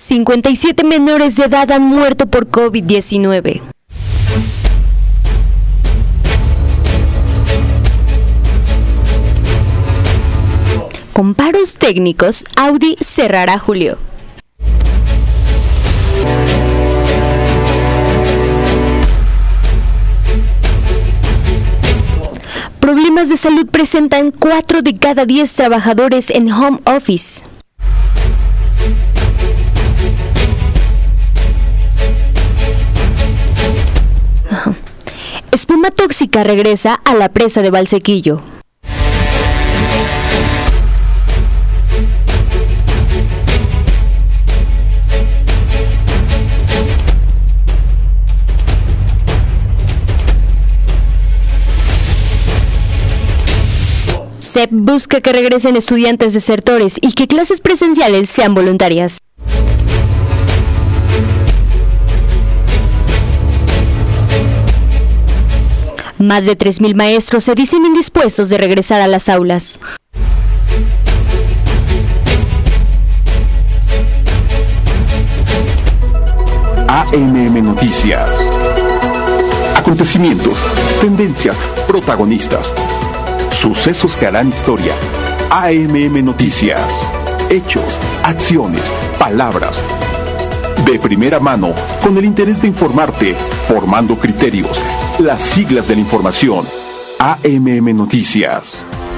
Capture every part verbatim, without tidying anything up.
cincuenta y siete menores de edad han muerto por COVID diecinueve. Con paros técnicos, Audi cerrará julio. Problemas de salud presentan cuatro de cada diez trabajadores en home office. Ajá. Espuma tóxica regresa a la presa de Valsequillo. C E P busca que regresen estudiantes desertores y que clases presenciales sean voluntarias. Más de tres mil maestros se dicen indispuestos de regresar a las aulas. A M M Noticias. Acontecimientos, tendencias, protagonistas. Sucesos que harán historia. A M M Noticias. Hechos, acciones, palabras. De primera mano, con el interés de informarte, formando criterios. Las siglas de la información. A M M Noticias.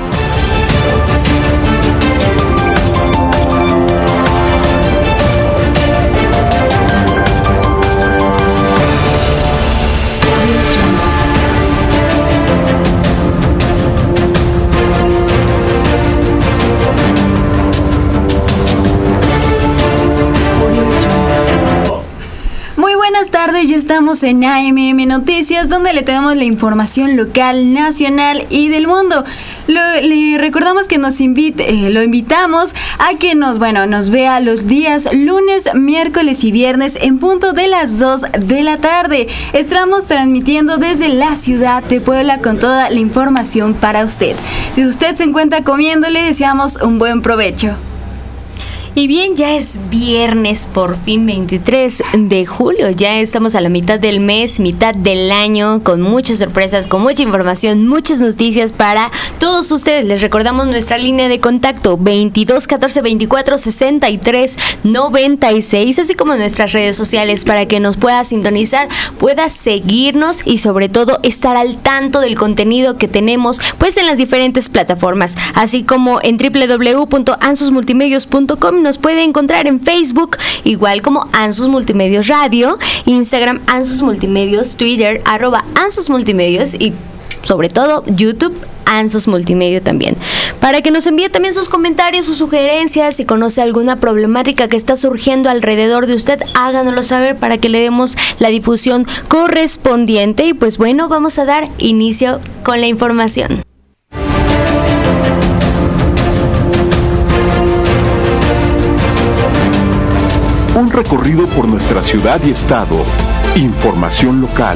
Buenas tardes, ya estamos en A M M Noticias, donde le tenemos la información local, nacional y del mundo. Lo, le recordamos que nos invite, eh, lo invitamos a que nos, bueno, nos vea los días lunes, miércoles y viernes en punto de las dos de la tarde. Estamos transmitiendo desde la ciudad de Puebla con toda la información para usted. Si usted se encuentra comiendo, le deseamos un buen provecho. Y bien, ya es viernes, por fin veintitrés de julio, ya estamos a la mitad del mes, mitad del año, con muchas sorpresas, con mucha información, muchas noticias para todos ustedes. Les recordamos nuestra línea de contacto veintidós catorce veinticuatro sesenta y tres noventa y seis, así como nuestras redes sociales para que nos pueda sintonizar, pueda seguirnos y sobre todo estar al tanto del contenido que tenemos pues en las diferentes plataformas, así como en doble u doble u doble u punto ansus multimedios punto com. Nos puede encontrar en Facebook, igual como Ansus Multimedios Radio, Instagram Ansus Multimedios, Twitter arroba Ansus Multimedios y sobre todo YouTube Ansus Multimedia también. Para que nos envíe también sus comentarios, sus sugerencias, si conoce alguna problemática que está surgiendo alrededor de usted, háganoslo saber para que le demos la difusión correspondiente. Y pues bueno, vamos a dar inicio con la información. Un recorrido por nuestra ciudad y estado. Información local.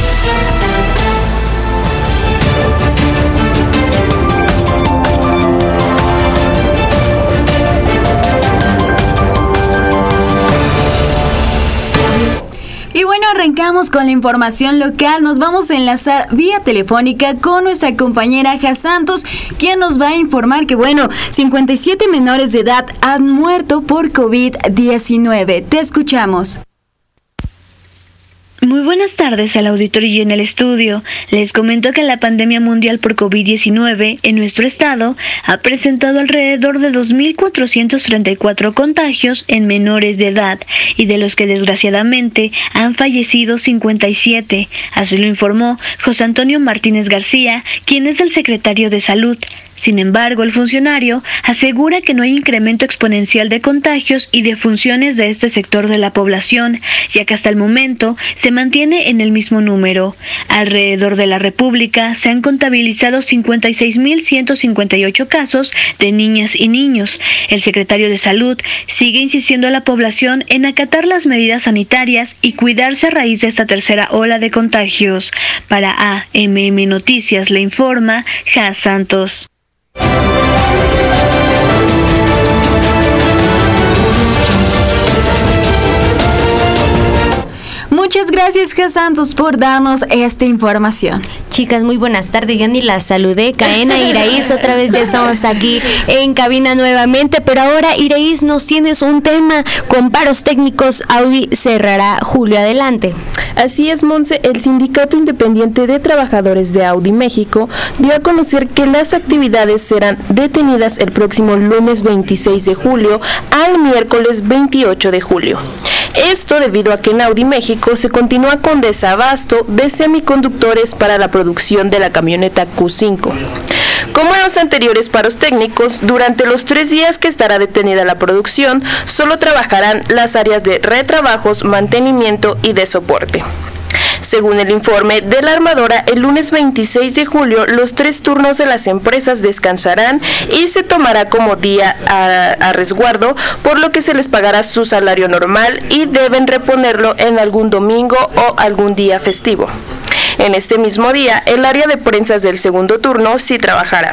Y bueno, arrancamos con la información local. Nos vamos a enlazar vía telefónica con nuestra compañera Ja Santos, quien nos va a informar que, bueno, cincuenta y siete menores de edad han muerto por COVID diecinueve. Te escuchamos. Muy buenas tardes al auditorio y en el estudio. Les comento que la pandemia mundial por COVID diecinueve en nuestro estado ha presentado alrededor de dos mil cuatrocientos treinta y cuatro contagios en menores de edad y de los que desgraciadamente han fallecido cincuenta y siete. Así lo informó José Antonio Martínez García, quien es el secretario de Salud. Sin embargo, el funcionario asegura que no hay incremento exponencial de contagios y defunciones de este sector de la población, ya que hasta el momento se mantiene en el mismo número. Alrededor de la República se han contabilizado cincuenta y seis mil ciento cincuenta y ocho casos de niñas y niños. El secretario de Salud sigue insistiendo a la población en acatar las medidas sanitarias y cuidarse a raíz de esta tercera ola de contagios. Para A M M Noticias le informa Ja Santos. Muchas gracias, J. Santos, por darnos esta información. Chicas, muy buenas tardes. Ya ni las saludé. Caena, Iraís, otra vez ya estamos aquí en cabina nuevamente. Pero ahora, Iraís, nos tienes un tema. Con paros técnicos, Audi cerrará julio. Adelante. Así es, Monse. El Sindicato Independiente de Trabajadores de Audi México dio a conocer que las actividades serán detenidas el próximo lunes veintiséis de julio al miércoles veintiocho de julio. Esto debido a que en Audi México se continúa con desabasto de semiconductores para la producción de la camioneta Q cinco. Como en los anteriores paros técnicos, durante los tres días que estará detenida la producción, solo trabajarán las áreas de retrabajos, mantenimiento y de soporte. Según el informe de la armadora, el lunes veintiséis de julio los tres turnos de las empresas descansarán y se tomará como día a, a resguardo, por lo que se les pagará su salario normal y deben reponerlo en algún domingo o algún día festivo. En este mismo día, el área de prensas del segundo turno sí trabajará.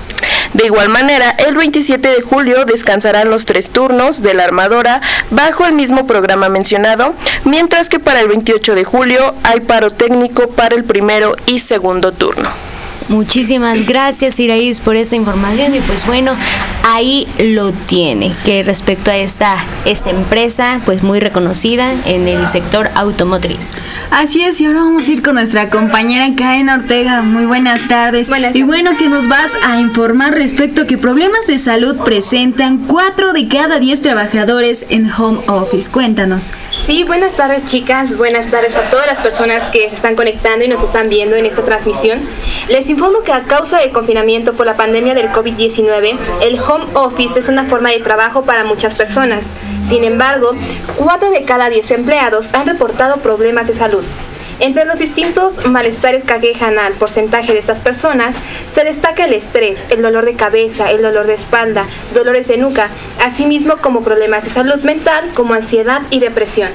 De igual manera, el veintisiete de julio descansarán los tres turnos de la armadora bajo el mismo programa mencionado, mientras que para el veintiocho de julio hay paro técnico para el primero y segundo turno. Muchísimas gracias, Iraís, por esta información. Y pues bueno, ahí lo tiene, que respecto a esta, esta empresa, pues muy reconocida en el sector automotriz. Así es, y ahora vamos a ir con nuestra compañera Caena Ortega. Muy buenas tardes. Buenas tardes. Y bueno, que nos vas a informar respecto a que problemas de salud presentan cuatro de cada diez trabajadores en home office. Cuéntanos. Sí, buenas tardes, chicas. Buenas tardes a todas las personas que se están conectando y nos están viendo en esta transmisión. Les informo que a causa del confinamiento por la pandemia del COVID diecinueve, el home office es una forma de trabajo para muchas personas. Sin embargo, cuatro de cada diez empleados han reportado problemas de salud. Entre los distintos malestares que aquejan al porcentaje de estas personas, se destaca el estrés, el dolor de cabeza, el dolor de espalda, dolores de nuca, asimismo como problemas de salud mental como ansiedad y depresión.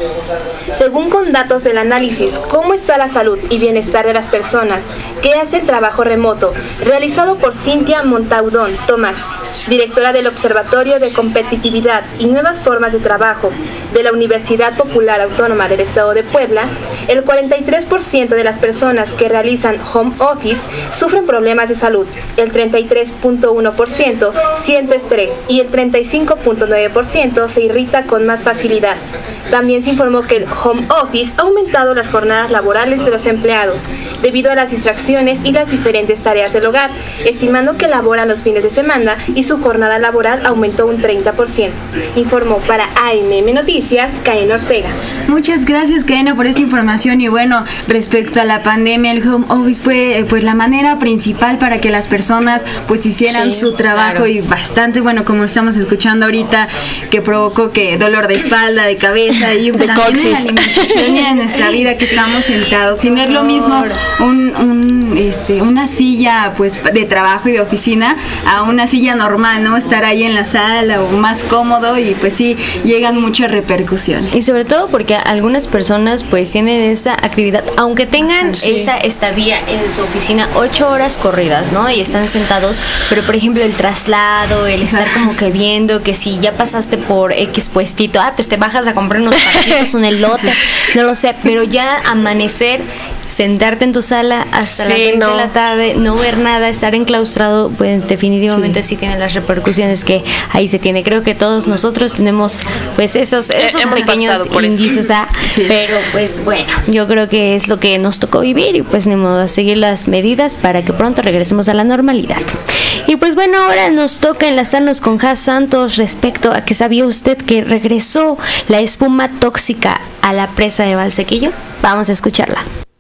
Según con datos del análisis ¿Cómo está la salud y bienestar de las personas que hacen trabajo remoto?, realizado por Cintia Montaudón Tomás, directora del Observatorio de Competitividad y Nuevas Formas de Trabajo de la Universidad Popular Autónoma del Estado de Puebla, el cuarenta y tres por ciento de las personas que realizan home office sufren problemas de salud, el treinta y tres punto uno por ciento siente estrés y el treinta y cinco punto nueve por ciento se irrita con más facilidad. También se informó que el home office ha aumentado las jornadas laborales de los empleados debido a las distracciones y las diferentes tareas del hogar, estimando que laboran los fines de semana y su jornada laboral aumentó un treinta por ciento. Informó para A M M Noticias, Caena Ortega. Muchas gracias, Caena, por esta información. Y bueno, respecto a la pandemia, el home office fue pues la manera principal para que las personas pues hicieran sí, su trabajo, claro. Y bastante, bueno, como estamos escuchando ahorita, que provocó que dolor de espalda, de cabeza y de también en la alimentación y en nuestra vida que estamos sentados. Si no es lo mismo un, un, este, una silla pues de trabajo y de oficina a una silla normal, ¿no? Estar ahí en la sala o más cómodo, y pues sí, llegan muchas repercusiones. Y sobre todo porque algunas personas pues tienen esa actividad, aunque tengan sí. esa estadía en su oficina ocho horas corridas, ¿no? Y están sentados, pero por ejemplo el traslado, el estar como que viendo que si ya pasaste por X puestito, ah, pues te bajas a comprar unos taquitos, un elote, no lo sé, pero ya amanecer, sentarte en tu sala hasta sí, las seis no. de la tarde, no ver nada, estar enclaustrado, pues definitivamente sí. sí tiene las repercusiones que ahí se tiene. Creo que todos nosotros tenemos pues esos, esos eh, pequeños indicios, ah, sí. pero pues bueno, yo creo que es lo que nos tocó vivir y pues ni modo, a seguir las medidas para que pronto regresemos a la normalidad. Y pues bueno, ahora nos toca enlazarnos con J. Santos respecto a que sabía usted que regresó la espuma tóxica a la presa de Valsequillo. Vamos a escucharla.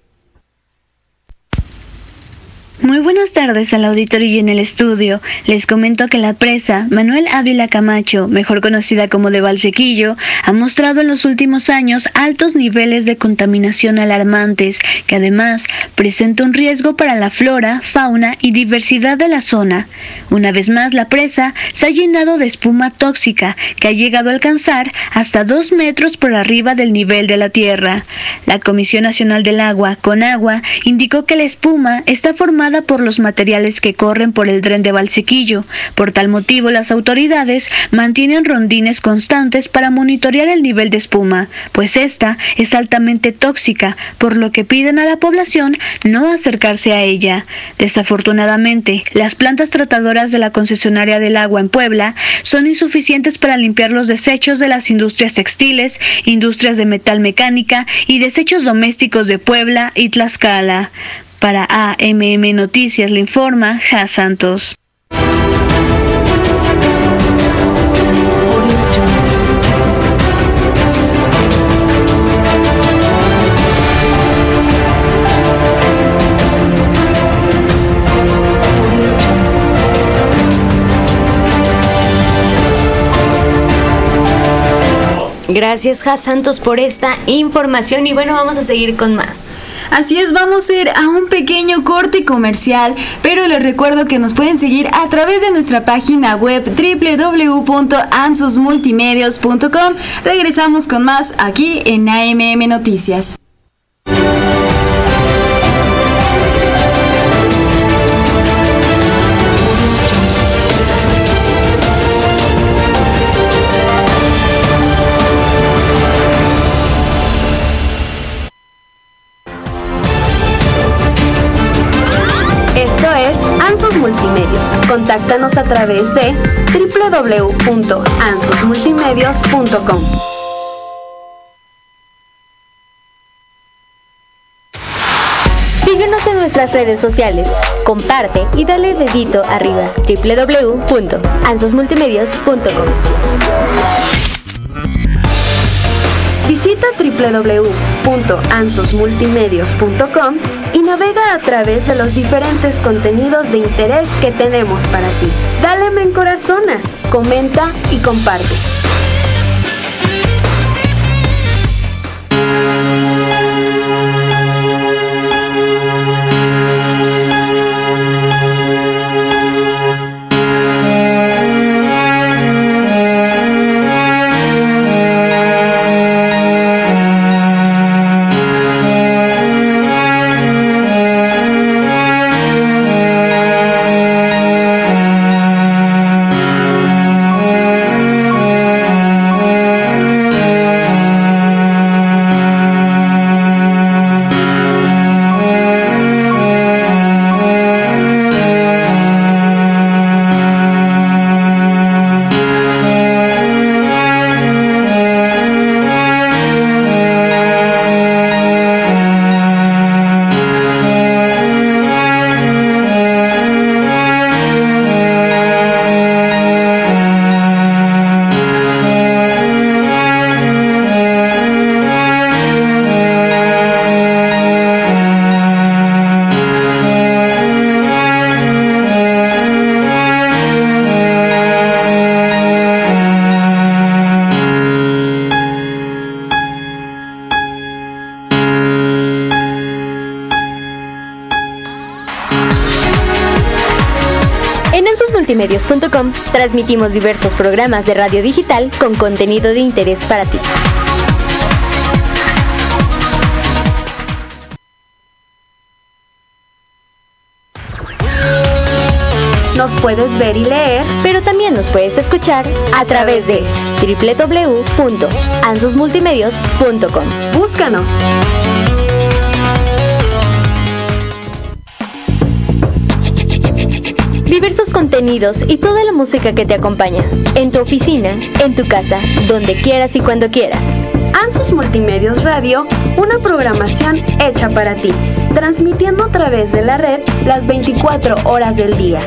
Muy buenas tardes al auditorio y en el estudio. Les comento que la presa Manuel Ávila Camacho, mejor conocida como de Valsequillo, ha mostrado en los últimos años altos niveles de contaminación alarmantes, que además presenta un riesgo para la flora, fauna y diversidad de la zona. Una vez más, la presa se ha llenado de espuma tóxica que ha llegado a alcanzar hasta dos metros por arriba del nivel de la tierra. La Comisión Nacional del Agua, CONAGUA, indicó que la espuma está formada causada por los materiales que corren por el dren de Valsequillo. Por tal motivo, las autoridades mantienen rondines constantes para monitorear el nivel de espuma, pues esta es altamente tóxica, por lo que piden a la población no acercarse a ella. Desafortunadamente, las plantas tratadoras de la concesionaria del agua en Puebla son insuficientes para limpiar los desechos de las industrias textiles, industrias de metal mecánica y desechos domésticos de Puebla y Tlaxcala. Para A M M Noticias le informa Ja Santos. Gracias, Ja Santos, por esta información y bueno, vamos a seguir con más. Así es, vamos a ir a un pequeño corte comercial, pero les recuerdo que nos pueden seguir a través de nuestra página web doble u doble u doble u punto ansos multimedios punto com. Regresamos con más aquí en A M M Noticias. Ansos Multimedios. Contáctanos a través de doble u doble u doble u punto ansos multimedios punto com. Síguenos en nuestras redes sociales, comparte y dale dedito arriba. doble u doble u doble u punto ansos multimedios punto com. Visita doble u doble u doble u punto ansos multimedios punto com y navega a través de los diferentes contenidos de interés que tenemos para ti. Dale me encorazona, comenta y comparte. multimedios punto com transmitimos diversos programas de radio digital con contenido de interés para ti. Nos puedes ver y leer, pero también nos puedes escuchar a través de doble u doble u doble u punto ansos multimedios punto com. Búscanos. Diversos contenidos y toda la música que te acompaña, en tu oficina, en tu casa, donde quieras y cuando quieras. Ansos Multimedios Radio, una programación hecha para ti, transmitiendo a través de la red las veinticuatro horas del día.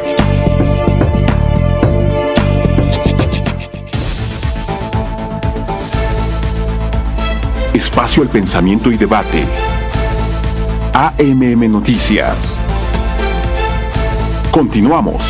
Espacio al pensamiento y debate. A M M Noticias. Continuamos.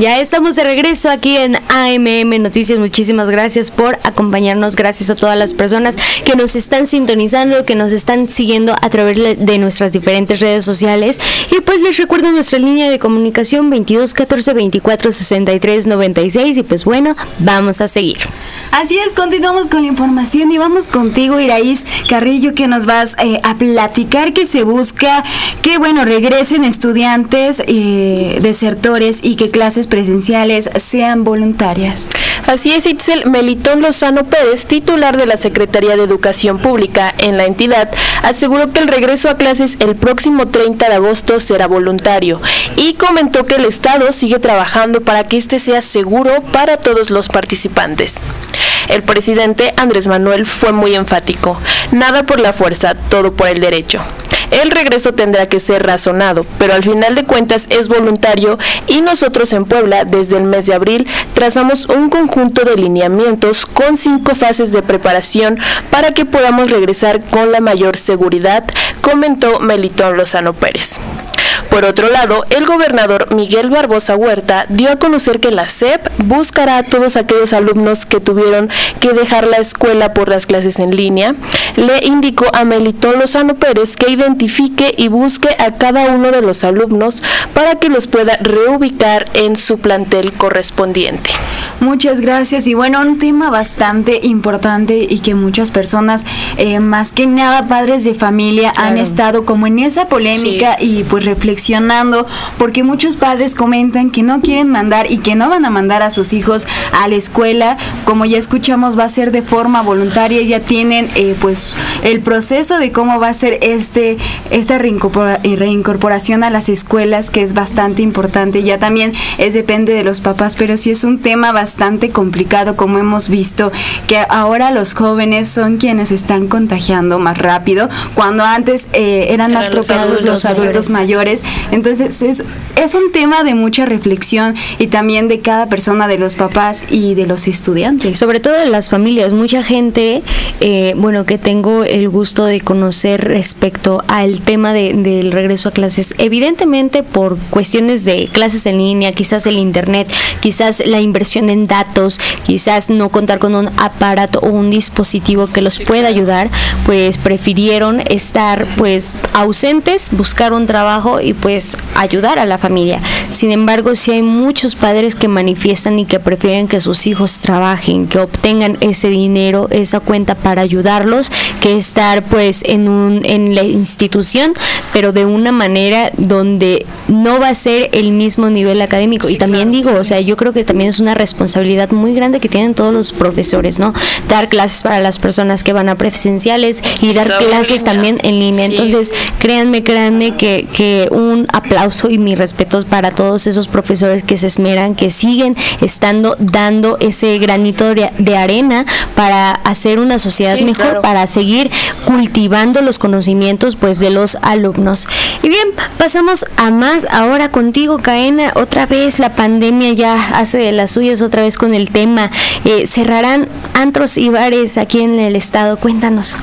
Ya estamos de regreso aquí en A M M Noticias. Muchísimas gracias por acompañarnos. Gracias a todas las personas que nos están sintonizando, que nos están siguiendo a través de nuestras diferentes redes sociales. Y pues les recuerdo nuestra línea de comunicación veintidós catorce veinticuatro sesenta y tres noventa y seis. Y pues bueno, vamos a seguir. Así es, continuamos con la información y vamos contigo, Iraís Carrillo, que nos vas eh, a platicar que se busca que, bueno, regresen estudiantes eh, desertores y que clases presenciales sean voluntarias. Así es, Itzel. Melitón Lozano Pérez, titular de la Secretaría de Educación Pública en la entidad, aseguró que el regreso a clases el próximo treinta de agosto será voluntario y comentó que el Estado sigue trabajando para que este sea seguro para todos los participantes. El presidente Andrés Manuel fue muy enfático: nada por la fuerza, todo por el derecho. El regreso tendrá que ser razonado, pero al final de cuentas es voluntario y nosotros en Puebla, desde el mes de abril, trazamos un conjunto de lineamientos con cinco fases de preparación para que podamos regresar con la mayor seguridad, comentó Melitón Lozano Pérez. Por otro lado, el gobernador Miguel Barbosa Huerta dio a conocer que la S E P buscará a todos aquellos alumnos que tuvieron que dejar la escuela por las clases en línea. Le indicó a Melitón Lozano Pérez que identifique y busque a cada uno de los alumnos para que los pueda reubicar en su plantel correspondiente. Muchas gracias. Y bueno, un tema bastante importante y que muchas personas, eh, más que nada padres de familia, claro, han estado como en esa polémica, sí, y pues reflexionando, porque muchos padres comentan que no quieren mandar y que no van a mandar a sus hijos a la escuela. Como ya escuchamos, va a ser de forma voluntaria. Ya tienen eh, pues el proceso de cómo va a ser este esta reincorpora, reincorporación a las escuelas, que es bastante importante. Ya también es depende de los papás, pero sí es un tema bastante bastante complicado, como hemos visto que ahora los jóvenes son quienes están contagiando más rápido, cuando antes eh, eran más propensos los adultos mayores. Entonces es, es un tema de mucha reflexión y también de cada persona, de los papás y de los estudiantes. Sobre todo de las familias. Mucha gente, eh, bueno, que tengo el gusto de conocer respecto al tema de, del regreso a clases, evidentemente por cuestiones de clases en línea, quizás el internet, quizás la inversión en datos, quizás no contar con un aparato o un dispositivo que los pueda ayudar, pues prefirieron estar pues ausentes, buscar un trabajo y pues ayudar a la familia. Sin embargo, sí hay muchos padres que manifiestan y que prefieren que sus hijos trabajen, que obtengan ese dinero, esa cuenta para ayudarlos, que estar pues en un en la institución, pero de una manera donde no va a ser el mismo nivel académico. Sí, y también claro, digo, sí, o sea, yo creo que también es una responsabilidad muy grande que tienen todos los profesores, ¿no? Dar clases para las personas que van a presenciales y dar clases también en línea. Sí. Entonces, créanme, créanme que, que un aplauso y mis respetos para todos esos profesores que se esmeran, que siguen estando dando ese granito de arena para hacer una sociedad sí, mejor, claro, para seguir cultivando los conocimientos pues de los alumnos. Y bien, pasamos a más ahora contigo, Caena. Otra vez la pandemia ya hace de las suyas, otra vez con el tema. Eh, cerrarán antros y bares aquí en el estado. Cuéntanos.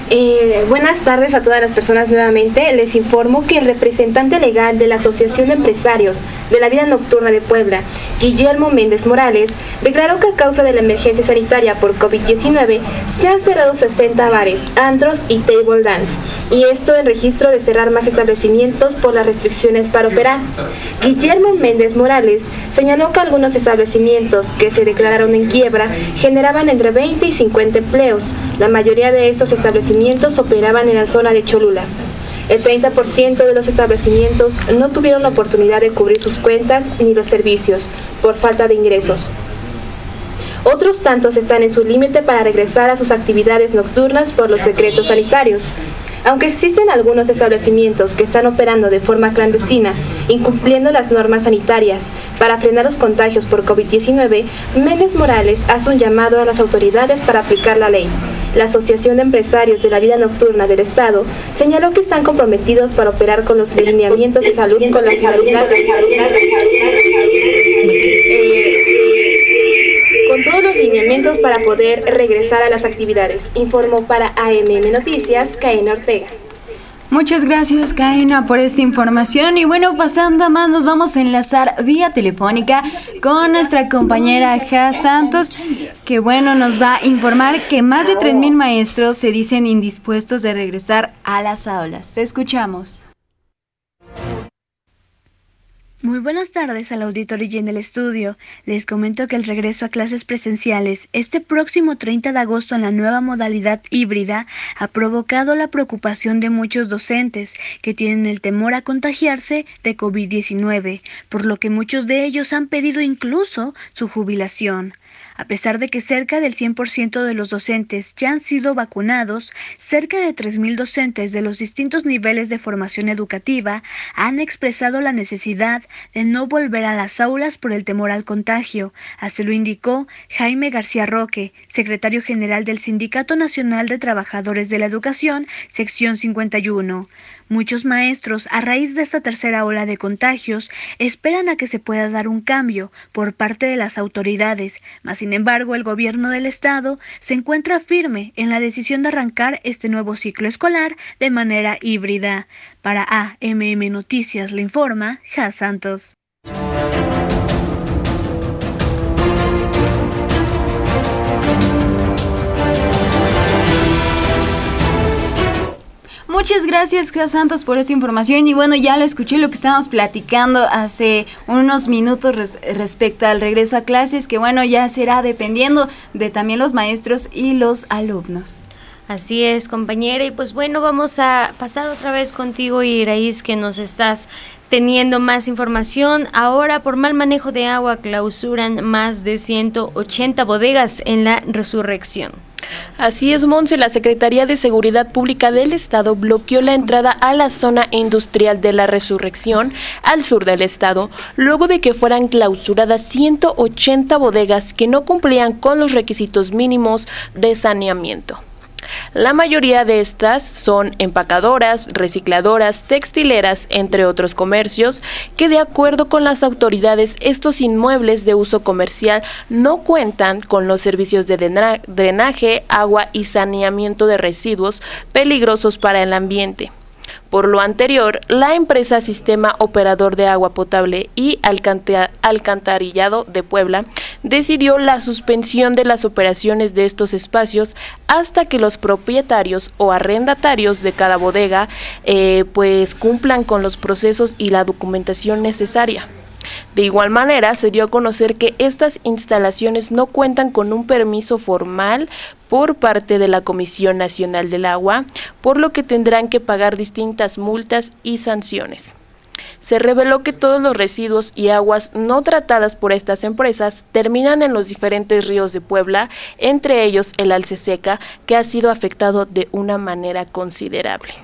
Eh, buenas tardes a todas las personas nuevamente. Les informo que el representante legal de la Asociación de Empresarios de la Vida Nocturna de Puebla, Guillermo Méndez Morales, declaró que a causa de la emergencia sanitaria por COVID diecinueve se han cerrado sesenta bares, antros y table dance, y esto en registro de cerrar más establecimientos por las restricciones para operar. Guillermo Méndez Morales señaló que algunos establecimientos que se declararon en quiebra generaban entre veinte y cincuenta empleos. La mayoría de estos establecimientos operaban en la zona de Cholula. El treinta por ciento de los establecimientos no tuvieron la oportunidad de cubrir sus cuentas ni los servicios por falta de ingresos. Otros tantos están en su límite para regresar a sus actividades nocturnas por los decretos sanitarios. Aunque existen algunos establecimientos que están operando de forma clandestina, incumpliendo las normas sanitarias para frenar los contagios por COVID diecinueve, Méndez Morales hace un llamado a las autoridades para aplicar la ley. La Asociación de Empresarios de la Vida Nocturna del Estado señaló que están comprometidos para operar con los lineamientos de salud con la finalidad eh, con todos los lineamientos para poder regresar a las actividades. Informó para A M M Noticias, Caena Ortega. Muchas gracias, Kaina, por esta información. Y bueno, pasando a más, nos vamos a enlazar vía telefónica con nuestra compañera Ja Santos, que bueno, nos va a informar que más de tres mil maestros se dicen indispuestos de regresar a las aulas. Te escuchamos. Muy buenas tardes al auditorio y en el estudio. Les comento que el regreso a clases presenciales este próximo treinta de agosto en la nueva modalidad híbrida ha provocado la preocupación de muchos docentes que tienen el temor a contagiarse de COVID diecinueve, por lo que muchos de ellos han pedido incluso su jubilación. A pesar de que cerca del cien por ciento de los docentes ya han sido vacunados, cerca de tres mil docentes de los distintos niveles de formación educativa han expresado la necesidad de no volver a las aulas por el temor al contagio. Así lo indicó Jaime García Roque, secretario general del Sindicato Nacional de Trabajadores de la Educación, sección cincuenta y uno. Muchos maestros, a raíz de esta tercera ola de contagios, esperan a que se pueda dar un cambio por parte de las autoridades, mas sin embargo el gobierno del estado se encuentra firme en la decisión de arrancar este nuevo ciclo escolar de manera híbrida. Para A M M Noticias le informa Ja Santos. Muchas gracias, Ja Santos, por esta información. Y bueno, ya lo escuché lo que estábamos platicando hace unos minutos res respecto al regreso a clases, que bueno, ya será dependiendo de también los maestros y los alumnos. Así es, compañera, y pues bueno, vamos a pasar otra vez contigo, Iraís, que nos estás teniendo más información. Ahora, por mal manejo de agua, clausuran más de ciento ochenta bodegas en la Resurrección. Así es, Monse, la Secretaría de Seguridad Pública del Estado bloqueó la entrada a la zona industrial de la Resurrección, al sur del estado, luego de que fueran clausuradas ciento ochenta bodegas que no cumplían con los requisitos mínimos de saneamiento. La mayoría de estas son empacadoras, recicladoras, textileras, entre otros comercios, que de acuerdo con las autoridades, estos inmuebles de uso comercial no cuentan con los servicios de drenaje, agua y saneamiento de residuos peligrosos para el ambiente. Por lo anterior, la empresa Sistema Operador de Agua Potable y Alcantarillado de Puebla decidió la suspensión de las operaciones de estos espacios hasta que los propietarios o arrendatarios de cada bodega eh, pues cumplan con los procesos y la documentación necesaria. De igual manera, se dio a conocer que estas instalaciones no cuentan con un permiso formal por parte de la Comisión Nacional del Agua, por lo que tendrán que pagar distintas multas y sanciones. Se reveló que todos los residuos y aguas no tratadas por estas empresas terminan en los diferentes ríos de Puebla, entre ellos el Alce Seca, que ha sido afectado de una manera considerable.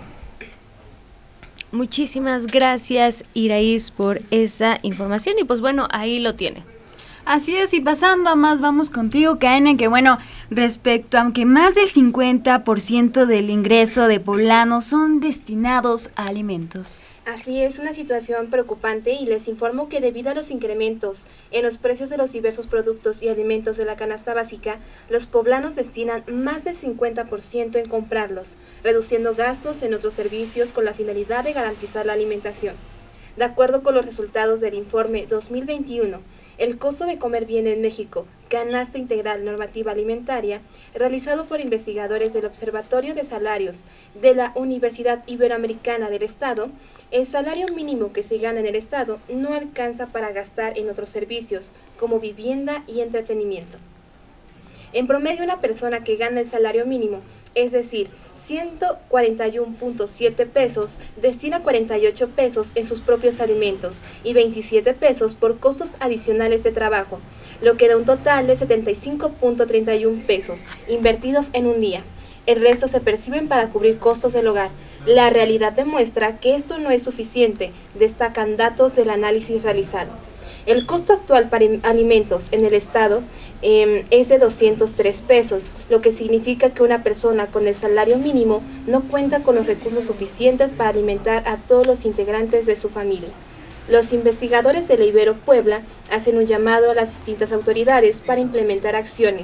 Muchísimas gracias, Iraís, por esa información y pues bueno, ahí lo tiene. Así es, y pasando a más, vamos contigo, Kaina, que bueno, respecto a que más del cincuenta por ciento del ingreso de poblanos son destinados a alimentos. Así es, una situación preocupante y les informo que debido a los incrementos en los precios de los diversos productos y alimentos de la canasta básica, los poblanos destinan más del cincuenta por ciento en comprarlos, reduciendo gastos en otros servicios con la finalidad de garantizar la alimentación. De acuerdo con los resultados del informe dos mil veintiuno, el costo de comer bien en México, Canasta Integral Normativa Alimentaria, realizado por investigadores del Observatorio de Salarios de la Universidad Iberoamericana del Estado, el salario mínimo que se gana en el Estado no alcanza para gastar en otros servicios, como vivienda y entretenimiento. En promedio, una persona que gana el salario mínimo, es decir, ciento cuarenta y uno punto siete pesos, destina cuarenta y ocho pesos en sus propios alimentos y veintisiete pesos por costos adicionales de trabajo, lo que da un total de setenta y cinco punto treinta y uno pesos invertidos en un día. El resto se perciben para cubrir costos del hogar. La realidad demuestra que esto no es suficiente, destacan datos del análisis realizado. El costo actual para alimentos en el estado eh, es de doscientos tres pesos, lo que significa que una persona con el salario mínimo no cuenta con los recursos suficientes para alimentar a todos los integrantes de su familia. Los investigadores de la Ibero Puebla hacen un llamado a las distintas autoridades para implementar acciones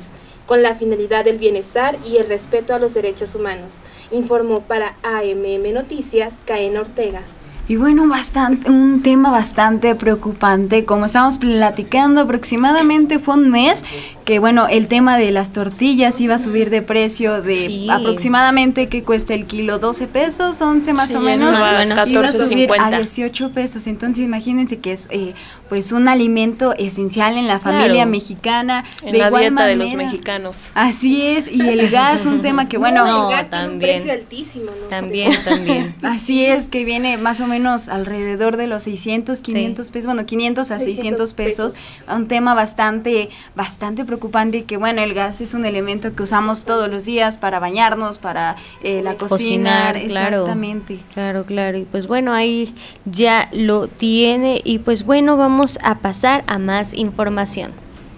con la finalidad del bienestar y el respeto a los derechos humanos. Informó para A M M Noticias, Caena Ortega. Y bueno, bastante, un tema bastante preocupante, como estábamos platicando, aproximadamente fue un mes que, bueno, el tema de las tortillas iba a subir de precio de sí. aproximadamente que cuesta el kilo doce pesos, once más sí, o menos, más o menos. iba a subir a dieciocho pesos, entonces imagínense que es eh, pues un alimento esencial en la familia claro. mexicana, en de la igual dieta manera, de los mexicanos. Así es, y el gas, un tema que bueno, no, el gas también, tiene un precio altísimo, ¿no? También, también. Así es, que viene más o menos menos alrededor de los seiscientos, quinientos sí. pesos, bueno, quinientos a seiscientos pesos, pesos, un tema bastante, bastante preocupante, que bueno, el gas es un elemento que usamos todos los días para bañarnos, para eh, la cocina, cocinar, claro, exactamente. Claro, claro, y pues bueno, ahí ya lo tiene, y pues bueno, vamos a pasar a más información.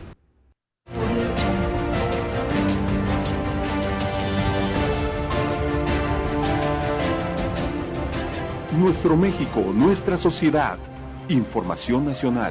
Nuestro México, nuestra sociedad. Información nacional.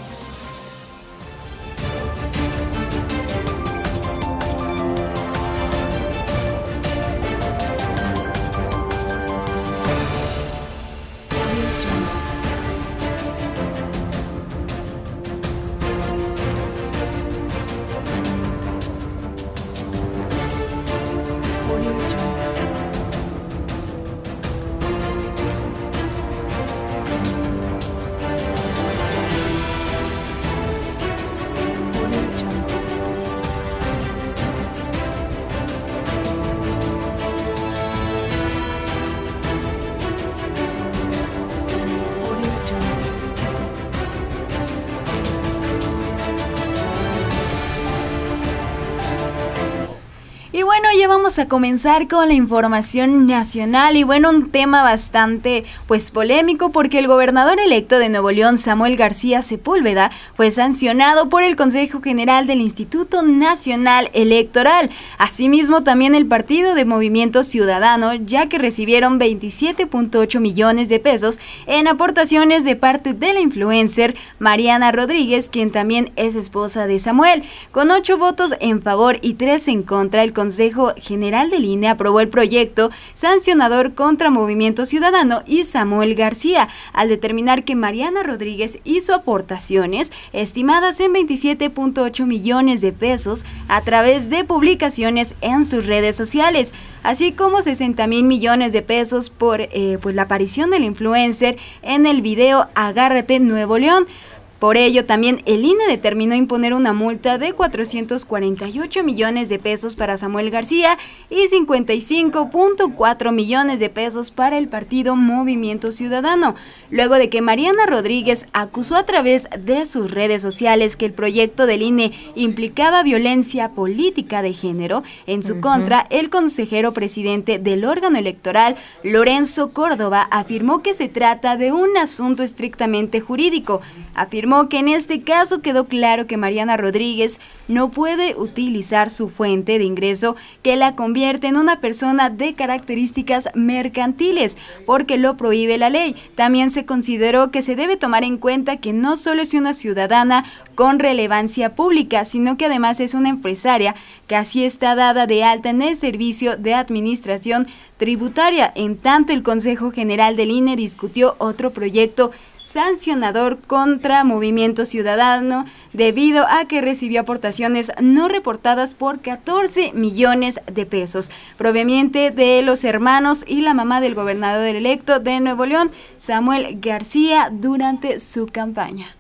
Ya vamos a comenzar con la información nacional y bueno, un tema bastante pues polémico porque el gobernador electo de Nuevo León, Samuel García Sepúlveda, fue sancionado por el Consejo General del Instituto Nacional Electoral. Asimismo, también el Partido de Movimiento Ciudadano, ya que recibieron veintisiete punto ocho millones de pesos en aportaciones de parte de la influencer Mariana Rodríguez, quien también es esposa de Samuel. Con ocho votos en favor y tres en contra, el Consejo General del I N E aprobó el proyecto sancionador contra Movimiento Ciudadano y Samuel García, al determinar que Mariana Rodríguez hizo aportaciones estimadas en veintisiete punto ocho millones de pesos a través de publicaciones en sus redes sociales, así como sesenta mil millones de pesos por eh, pues la aparición del influencer en el video Agárrate Nuevo León. Por ello, también el I N E determinó imponer una multa de cuatrocientos cuarenta y ocho millones de pesos para Samuel García y cincuenta y cinco punto cuatro millones de pesos para el partido Movimiento Ciudadano, luego de que Mariana Rodríguez acusó a través de sus redes sociales que el proyecto del I N E implicaba violencia política de género. En su uh-huh. contra, el consejero presidente del órgano electoral, Lorenzo Córdoba, afirmó que se trata de un asunto estrictamente jurídico. Afirmó que en este caso quedó claro que Mariana Rodríguez no puede utilizar su fuente de ingreso que la convierte en una persona de características mercantiles, porque lo prohíbe la ley. También se consideró que se debe tomar en cuenta que no solo es una ciudadana con relevancia pública, sino que además es una empresaria que así está dada de alta en el Servicio de Administración Tributaria. En tanto, el Consejo General del I N E discutió otro proyecto sancionador contra Movimiento Ciudadano debido a que recibió aportaciones no reportadas por catorce millones de pesos proveniente de los hermanos y la mamá del gobernador electo de Nuevo León, Samuel García, durante su campaña.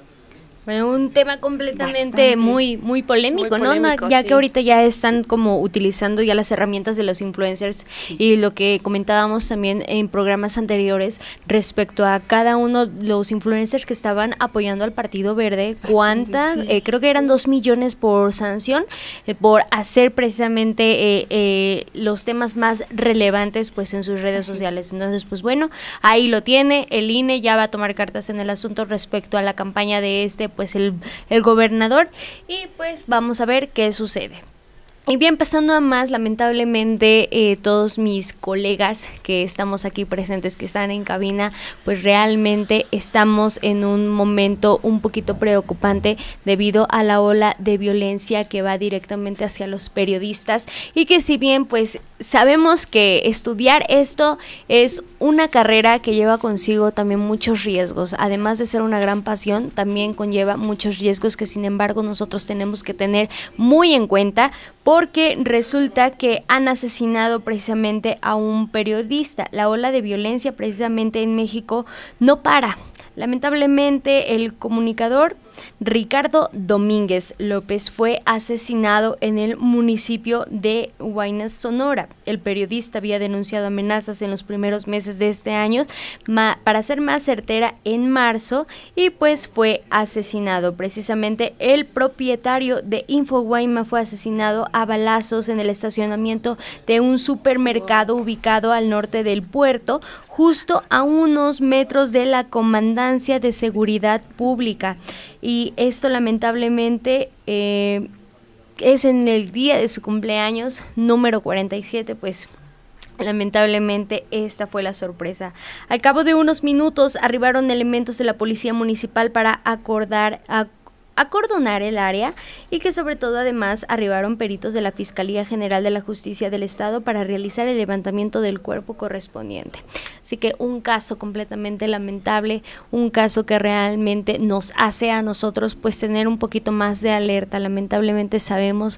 Bueno, un tema completamente Bastante. muy muy polémico, muy polémico, ¿no? Ya sí. que ahorita ya están como utilizando ya las herramientas de los influencers sí. y lo que comentábamos también en programas anteriores respecto a cada uno de los influencers que estaban apoyando al Partido Verde, cuántas, sí. eh, creo que eran dos millones por sanción, eh, por hacer precisamente eh, eh, los temas más relevantes pues en sus redes sociales. Entonces, pues bueno, ahí lo tiene, el I N E ya va a tomar cartas en el asunto respecto a la campaña de este pues el, el gobernador y pues vamos a ver qué sucede. Y bien, pasando a más, lamentablemente eh, todos mis colegas que estamos aquí presentes, que están en cabina, pues realmente estamos en un momento un poquito preocupante debido a la ola de violencia que va directamente hacia los periodistas, y que si bien pues sabemos que estudiar esto es una carrera que lleva consigo también muchos riesgos, además de ser una gran pasión, también conlleva muchos riesgos que sin embargo nosotros tenemos que tener muy en cuenta, porque resulta que han asesinado precisamente a un periodista. La ola de violencia precisamente en México no para. Lamentablemente el comunicador Ricardo Domínguez López fue asesinado en el municipio de Guaymas, Sonora. El periodista había denunciado amenazas en los primeros meses de este año, ma, para ser más certera en marzo, y pues fue asesinado. Precisamente el propietario de Info Guaymas fue asesinado a balazos en el estacionamiento de un supermercado ubicado al norte del puerto, justo a unos metros de la Comandancia de Seguridad Pública. Y esto lamentablemente eh, es en el día de su cumpleaños, número cuarenta y siete, pues lamentablemente esta fue la sorpresa. Al cabo de unos minutos arribaron elementos de la policía municipal para acordar a acordonar el área, y que sobre todo además arribaron peritos de la Fiscalía General de la Justicia del Estado para realizar el levantamiento del cuerpo correspondiente. Así que un caso completamente lamentable, un caso que realmente nos hace a nosotros pues tener un poquito más de alerta. Lamentablemente sabemos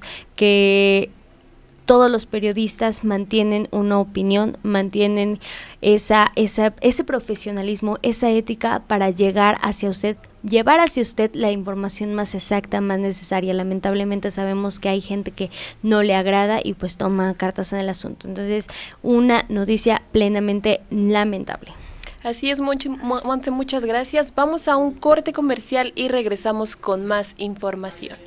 que todos los periodistas mantienen una opinión, mantienen esa, esa, ese profesionalismo, esa ética para llegar hacia usted, llevar hacia usted la información más exacta, más necesaria. Lamentablemente sabemos que hay gente que no le agrada y pues toma cartas en el asunto. Entonces, una noticia plenamente lamentable. Así es, Monse, muchas gracias. Vamos a un corte comercial y regresamos con más información.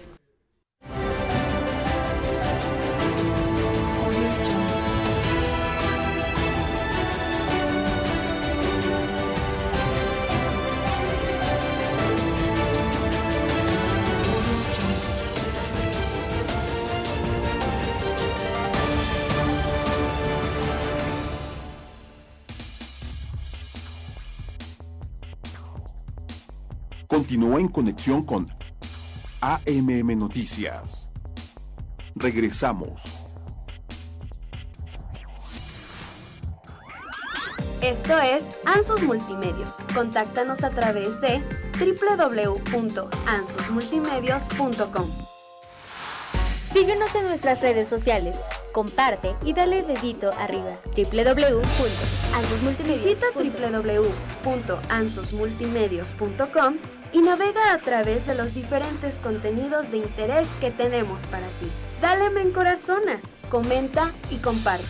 Continúa en conexión con A M M Noticias. Regresamos. Esto es Ansus Multimedios. Contáctanos a través de doble u doble u doble u punto ansus multimedios punto com. Síguenos en nuestras redes sociales, comparte y dale dedito arriba. doble u doble u doble u punto ansus multimedios. Visita doble u doble u doble u punto ansus multimedios punto com y navega a través de los diferentes contenidos de interés que tenemos para ti. Dale me encorazona, comenta y comparte.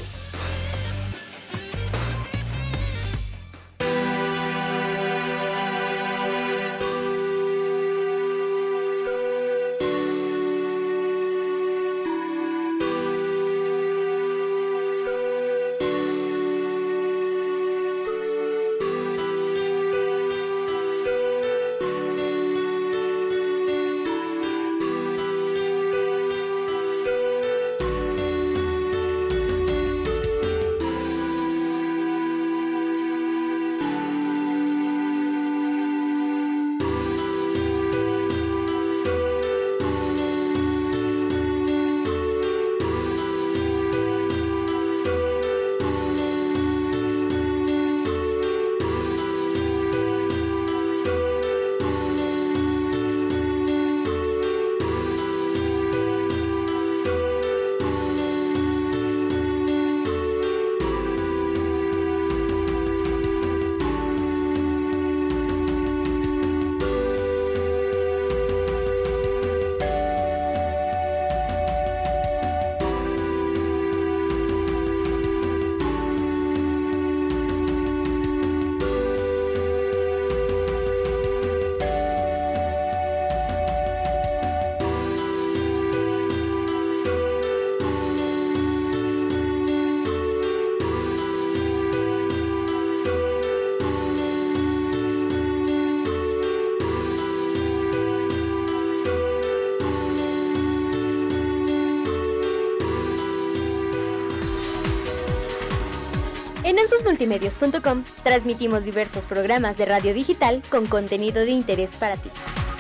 En ansus multimedios punto com transmitimos diversos programas de radio digital con contenido de interés para ti.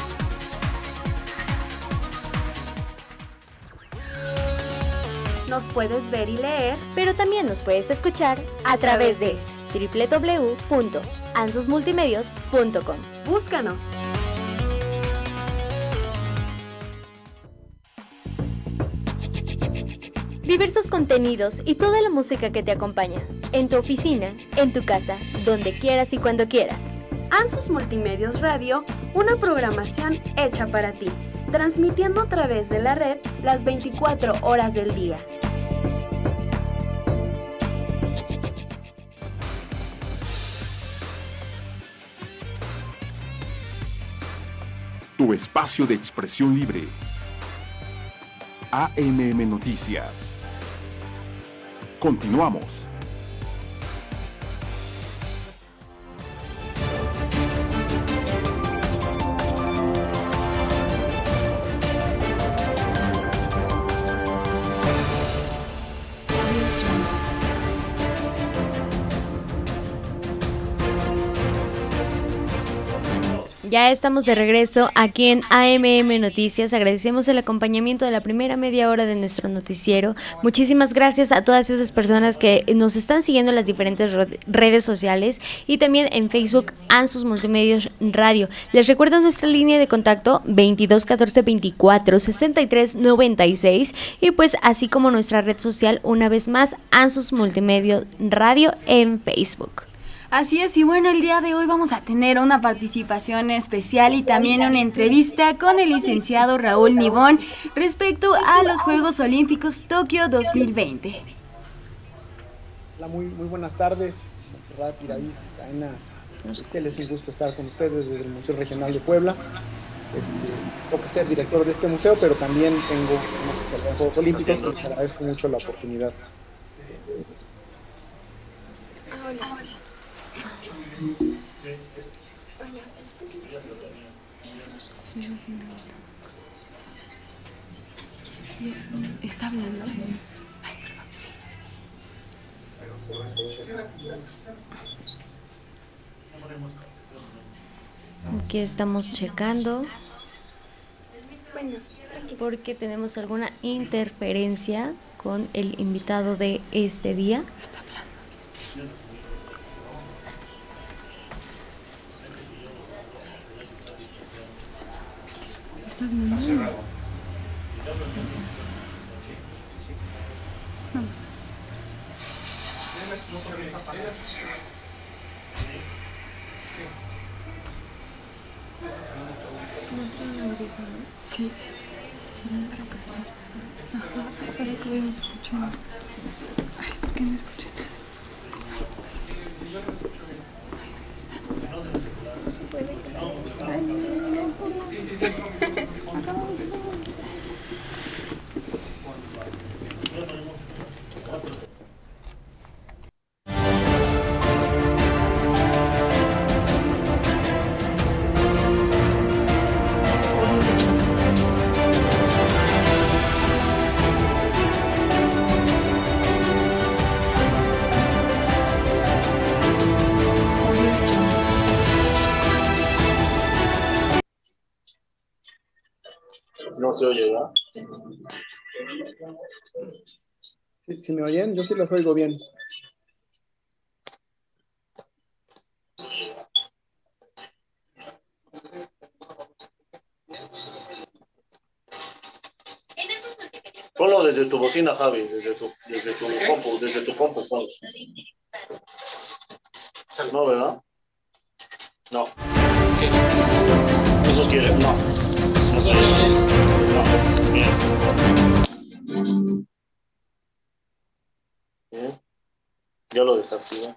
Nos puedes ver y leer, pero también nos puedes escuchar a través de doble u doble u doble u punto ansus multimedios punto com. Búscanos. Diversos contenidos y toda la música que te acompaña, en tu oficina, en tu casa, donde quieras y cuando quieras. Ansus Multimedios Radio, una programación hecha para ti, transmitiendo a través de la red las veinticuatro horas del día. Tu espacio de expresión libre. A M M Noticias. Continuamos. Ya estamos de regreso aquí en A M M Noticias. Agradecemos el acompañamiento de la primera media hora de nuestro noticiero. Muchísimas gracias a todas esas personas que nos están siguiendo en las diferentes redes sociales y también en Facebook, Ansus Multimedios Radio. Les recuerdo nuestra línea de contacto veintidós catorce veinticuatro sesenta y tres noventa y seis y pues así como nuestra red social, una vez más, Ansus Multimedios Radio en Facebook. Así es, y bueno, el día de hoy vamos a tener una participación especial y también una entrevista con el licenciado Raúl Nibón respecto a los Juegos Olímpicos Tokio dos mil veinte. Hola, muy, muy buenas tardes, Montserrat, Iraíz, Caena. Es un gusto estar con ustedes desde el Museo Regional de Puebla. Este, tengo que ser director de este museo, pero también tengo una especialidad en Juegos Olímpicos y les agradezco mucho la oportunidad. Está hablando. Ay, perdón. Aquí estamos checando porque tenemos alguna interferencia con el invitado de este día. Está hablando. Está hablando. Sí. Pero que estás. Ajá, para que vayamos escuchando. Ay, ¿por qué no escuchan nada? Ay, ¿dónde están? No se puede quedar. Ay, sí, acabamos de ver. No se oye, ¿verdad? ¿Sí, sí me oyen? Yo sí los oigo bien. Ponlo desde tu bocina, Javi, desde tu, desde tu compu, desde tu compu, ponlo. No, ¿verdad? No. ¿Eso quiere? No. No se oye. No. Bien. Bien. Ya lo desactivé.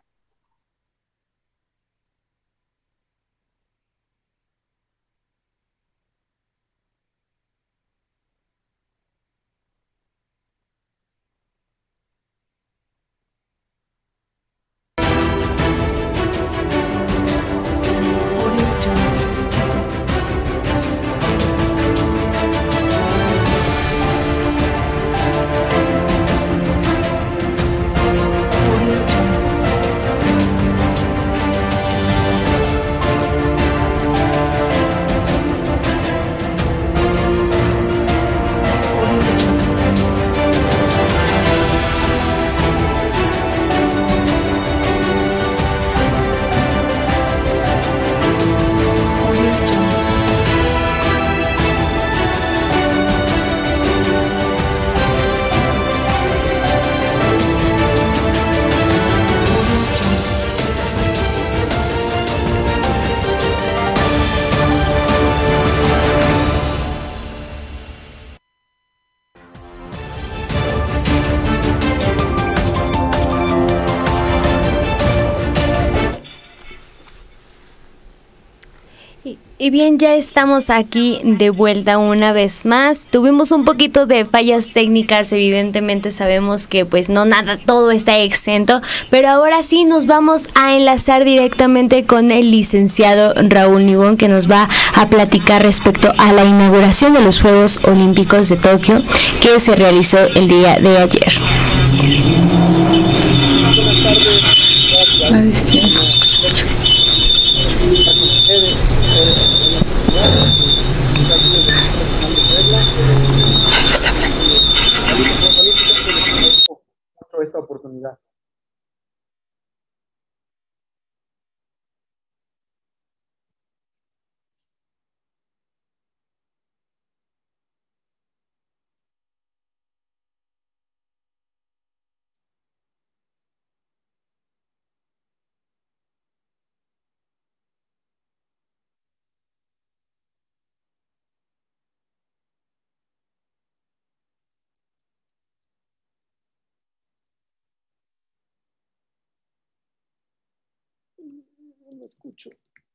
Y bien, ya estamos aquí de vuelta una vez más. Tuvimos un poquito de fallas técnicas, evidentemente sabemos que pues no nada, todo está exento, pero ahora sí nos vamos a enlazar directamente con el licenciado Raúl Nibón, que nos va a platicar respecto a la inauguración de los Juegos Olímpicos de Tokio que se realizó el día de ayer. Esta oportunidad. No lo escucho.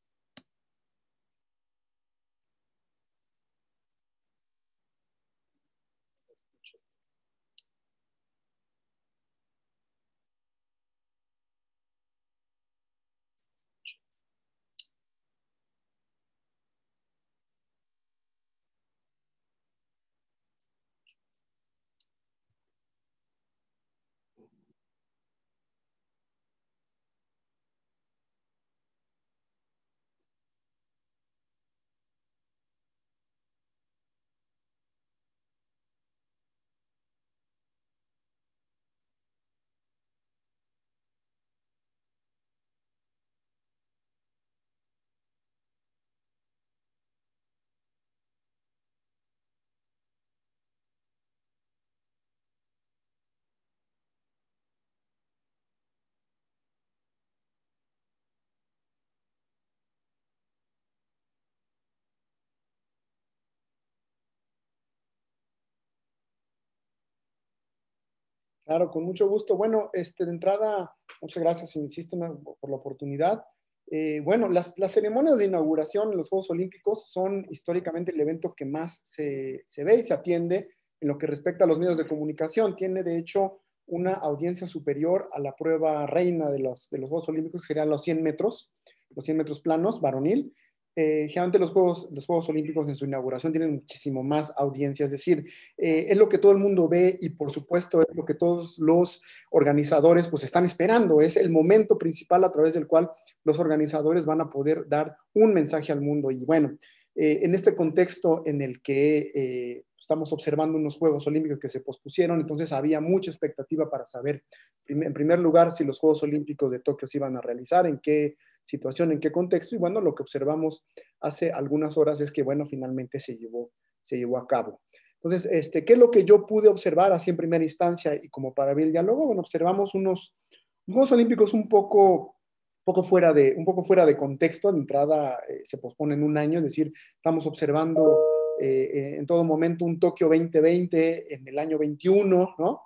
Claro, con mucho gusto. Bueno, este, de entrada, muchas gracias, insisto, por la oportunidad. Eh, bueno, las, las ceremonias de inauguración en los Juegos Olímpicos son históricamente el evento que más se, se ve y se atiende en lo que respecta a los medios de comunicación. Tiene, de hecho, una audiencia superior a la prueba reina de los, de los Juegos Olímpicos, que serían los cien metros, los cien metros planos, varonil. Eh, generalmente los Juegos, los Juegos Olímpicos en su inauguración tienen muchísimo más audiencia, es decir, eh, es lo que todo el mundo ve y por supuesto es lo que todos los organizadores pues están esperando, es el momento principal a través del cual los organizadores van a poder dar un mensaje al mundo. Y bueno, eh, en este contexto en el que eh, estamos observando unos Juegos Olímpicos que se pospusieron, entonces había mucha expectativa para saber, en primer lugar, si los Juegos Olímpicos de Tokio se iban a realizar, en qué situación, en qué contexto, y bueno, lo que observamos hace algunas horas es que, bueno, finalmente se llevó, se llevó a cabo. Entonces, este, ¿qué es lo que yo pude observar así en primera instancia y como para abrir el diálogo? Bueno, observamos unos Juegos Olímpicos un poco, poco fuera de, un poco fuera de contexto. De entrada eh, se posponen un año, es decir, estamos observando eh, en todo momento un Tokio veinte veinte en el año veintiuno, ¿no?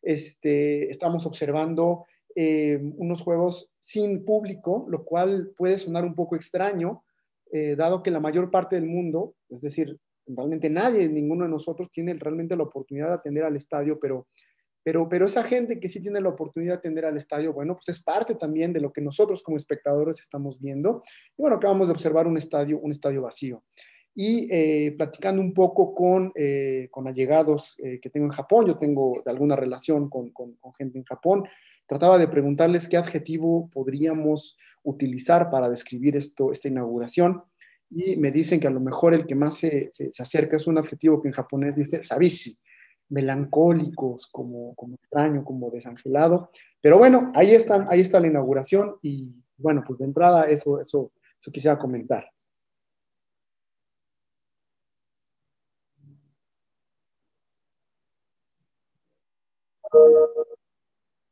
Este, estamos observando eh, unos juegos sin público, lo cual puede sonar un poco extraño, eh, dado que la mayor parte del mundo, es decir, realmente nadie, ninguno de nosotros tiene realmente la oportunidad de atender al estadio, pero, pero, pero esa gente que sí tiene la oportunidad de atender al estadio, bueno, pues es parte también de lo que nosotros como espectadores estamos viendo. Y bueno, acabamos de observar un estadio, un estadio vacío. Y eh, platicando un poco con, eh, con allegados eh, que tengo en Japón, yo tengo de alguna relación con, con, con gente en Japón, trataba de preguntarles qué adjetivo podríamos utilizar para describir esto, esta inauguración, y me dicen que a lo mejor el que más se, se, se acerca es un adjetivo que en japonés dice sabishi, melancólicos, como, como extraño, como desangelado. Pero bueno, ahí, están, ahí está la inauguración y bueno, pues de entrada eso, eso, eso quisiera comentar.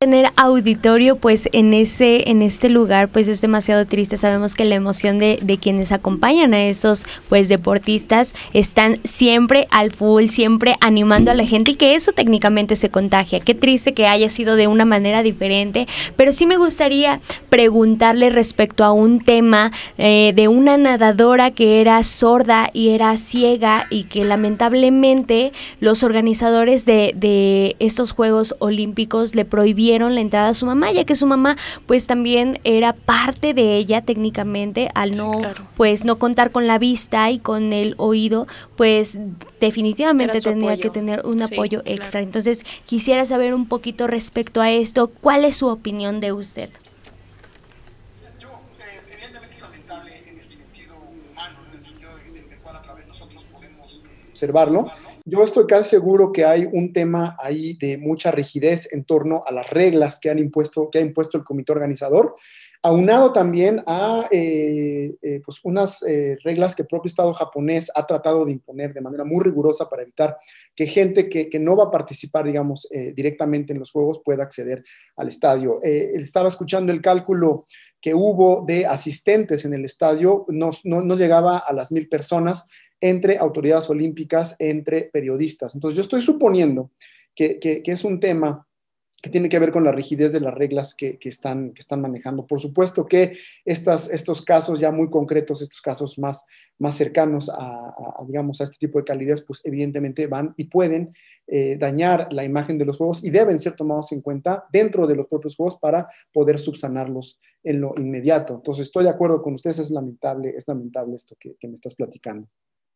tener auditorio pues en este, en este lugar pues es demasiado triste. Sabemos que la emoción de, de quienes acompañan a esos pues deportistas están siempre al full, siempre animando a la gente y que eso técnicamente se contagia. Qué triste que haya sido de una manera diferente, pero sí me gustaría preguntarle respecto a un tema eh, de una nadadora que era sorda y era ciega y que lamentablemente los organizadores de, de estos Juegos Olímpicos le prohibieron la entrada a su mamá, ya que su mamá pues también era parte de ella técnicamente, al no sí, claro. pues no contar con la vista y con el oído, pues definitivamente tenía apoyo. que tener un apoyo sí, extra. Claro. Entonces quisiera saber un poquito respecto a esto, ¿cuál es su opinión de usted? Yo, eh, evidentemente es lamentable en el sentido humano, en el sentido en el cual a través de nosotros podemos eh, observarlo. Yo estoy casi seguro que hay un tema ahí de mucha rigidez en torno a las reglas que han impuesto, que ha impuesto el comité organizador, aunado también a eh, eh, pues unas eh, reglas que el propio Estado japonés ha tratado de imponer de manera muy rigurosa para evitar que gente que, que no va a participar, digamos, eh, directamente en los Juegos pueda acceder al estadio. Eh, estaba escuchando el cálculo que hubo de asistentes en el estadio, no, no, no llegaba a las mil personas, entre autoridades olímpicas, entre periodistas. Entonces yo estoy suponiendo que, que, que es un tema que tiene que ver con la rigidez de las reglas que, que, están, que están manejando. Por supuesto que estas, estos casos ya muy concretos, estos casos más, más cercanos a, a, digamos, a este tipo de calidez, pues evidentemente van y pueden eh, dañar la imagen de los Juegos y deben ser tomados en cuenta dentro de los propios Juegos para poder subsanarlos en lo inmediato. Entonces estoy de acuerdo con ustedes, es lamentable, es lamentable esto que, que me estás platicando.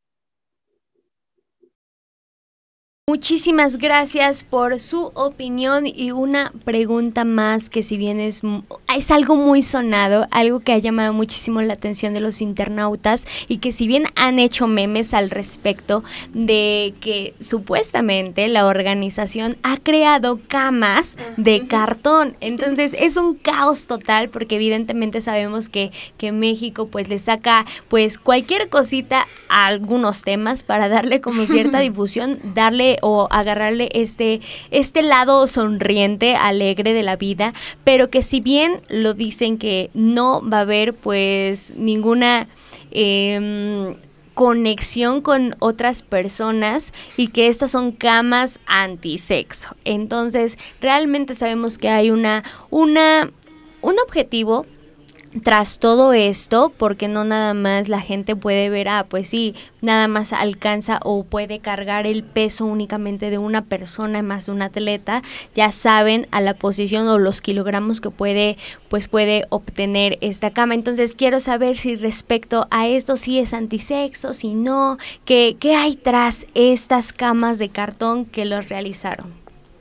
Muchísimas gracias por su opinión y una pregunta más que si bien es, es algo muy sonado, algo que ha llamado muchísimo la atención de los internautas y que si bien han hecho memes al respecto de que supuestamente la organización ha creado camas de cartón. Entonces es un caos total porque evidentemente sabemos que, que México pues le saca pues cualquier cosita a algunos temas para darle como cierta difusión, darle o agarrarle este, este lado sonriente, alegre de la vida, pero que si bien lo dicen que no va a haber pues ninguna eh, conexión con otras personas y que estas son camas antisexo. Entonces realmente sabemos que hay una, una, un objetivo tras todo esto, porque no nada más la gente puede ver, ah, pues sí, nada más alcanza o puede cargar el peso únicamente de una persona más de un atleta, ya saben a la posición o los kilogramos que puede, pues puede obtener esta cama. Entonces quiero saber si respecto a esto, si es antisexo, si no, ¿qué, qué hay tras estas camas de cartón que los realizaron?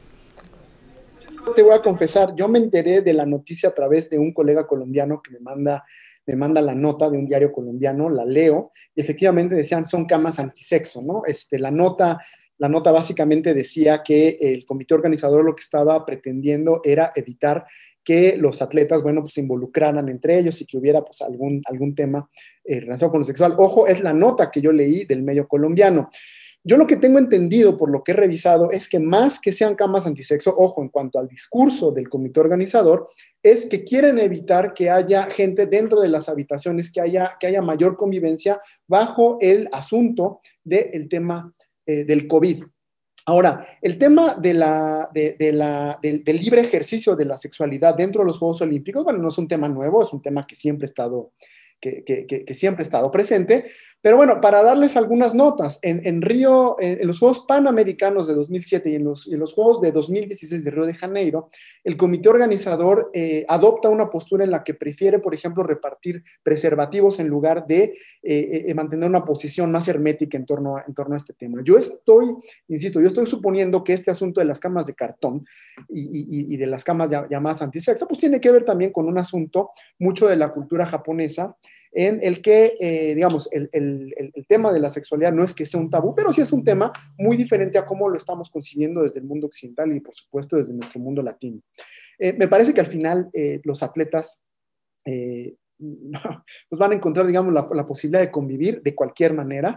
Te voy a confesar, yo me enteré de la noticia a través de un colega colombiano que me manda, me manda la nota de un diario colombiano, la leo, y efectivamente decían son camas antisexo, ¿no? Este, la nota, la nota básicamente decía que el comité organizador lo que estaba pretendiendo era evitar que los atletas, bueno, pues se involucraran entre ellos y que hubiera pues algún, algún tema eh, relacionado con lo sexual. Ojo, es la nota que yo leí del medio colombiano. Yo lo que tengo entendido por lo que he revisado es que más que sean camas antisexo, ojo, en cuanto al discurso del comité organizador, es que quieren evitar que haya gente dentro de las habitaciones, que haya, que haya mayor convivencia bajo el asunto del tema eh, del COVID. Ahora, el tema de la, de, de la, del, del libre ejercicio de la sexualidad dentro de los Juegos Olímpicos, bueno, no es un tema nuevo, es un tema que siempre ha estado... Que, que, que, que siempre ha estado presente, pero bueno, para darles algunas notas, en, en Río, en, en los Juegos Panamericanos de dos mil siete y en los, en los Juegos de dos mil dieciséis de Río de Janeiro, el comité organizador eh, adopta una postura en la que prefiere, por ejemplo, repartir preservativos en lugar de eh, eh, mantener una posición más hermética en torno, a, en torno a este tema. Yo estoy, insisto, yo estoy suponiendo que este asunto de las camas de cartón y, y, y de las camas llamadas antisexo, pues tiene que ver también con un asunto mucho de la cultura japonesa, en el que, eh, digamos, el, el, el tema de la sexualidad no es que sea un tabú, pero sí es un tema muy diferente a cómo lo estamos concibiendo desde el mundo occidental y, por supuesto, desde nuestro mundo latino. Eh, me parece que al final eh, los atletas eh, pues van a encontrar, digamos, la, la posibilidad de convivir de cualquier manera.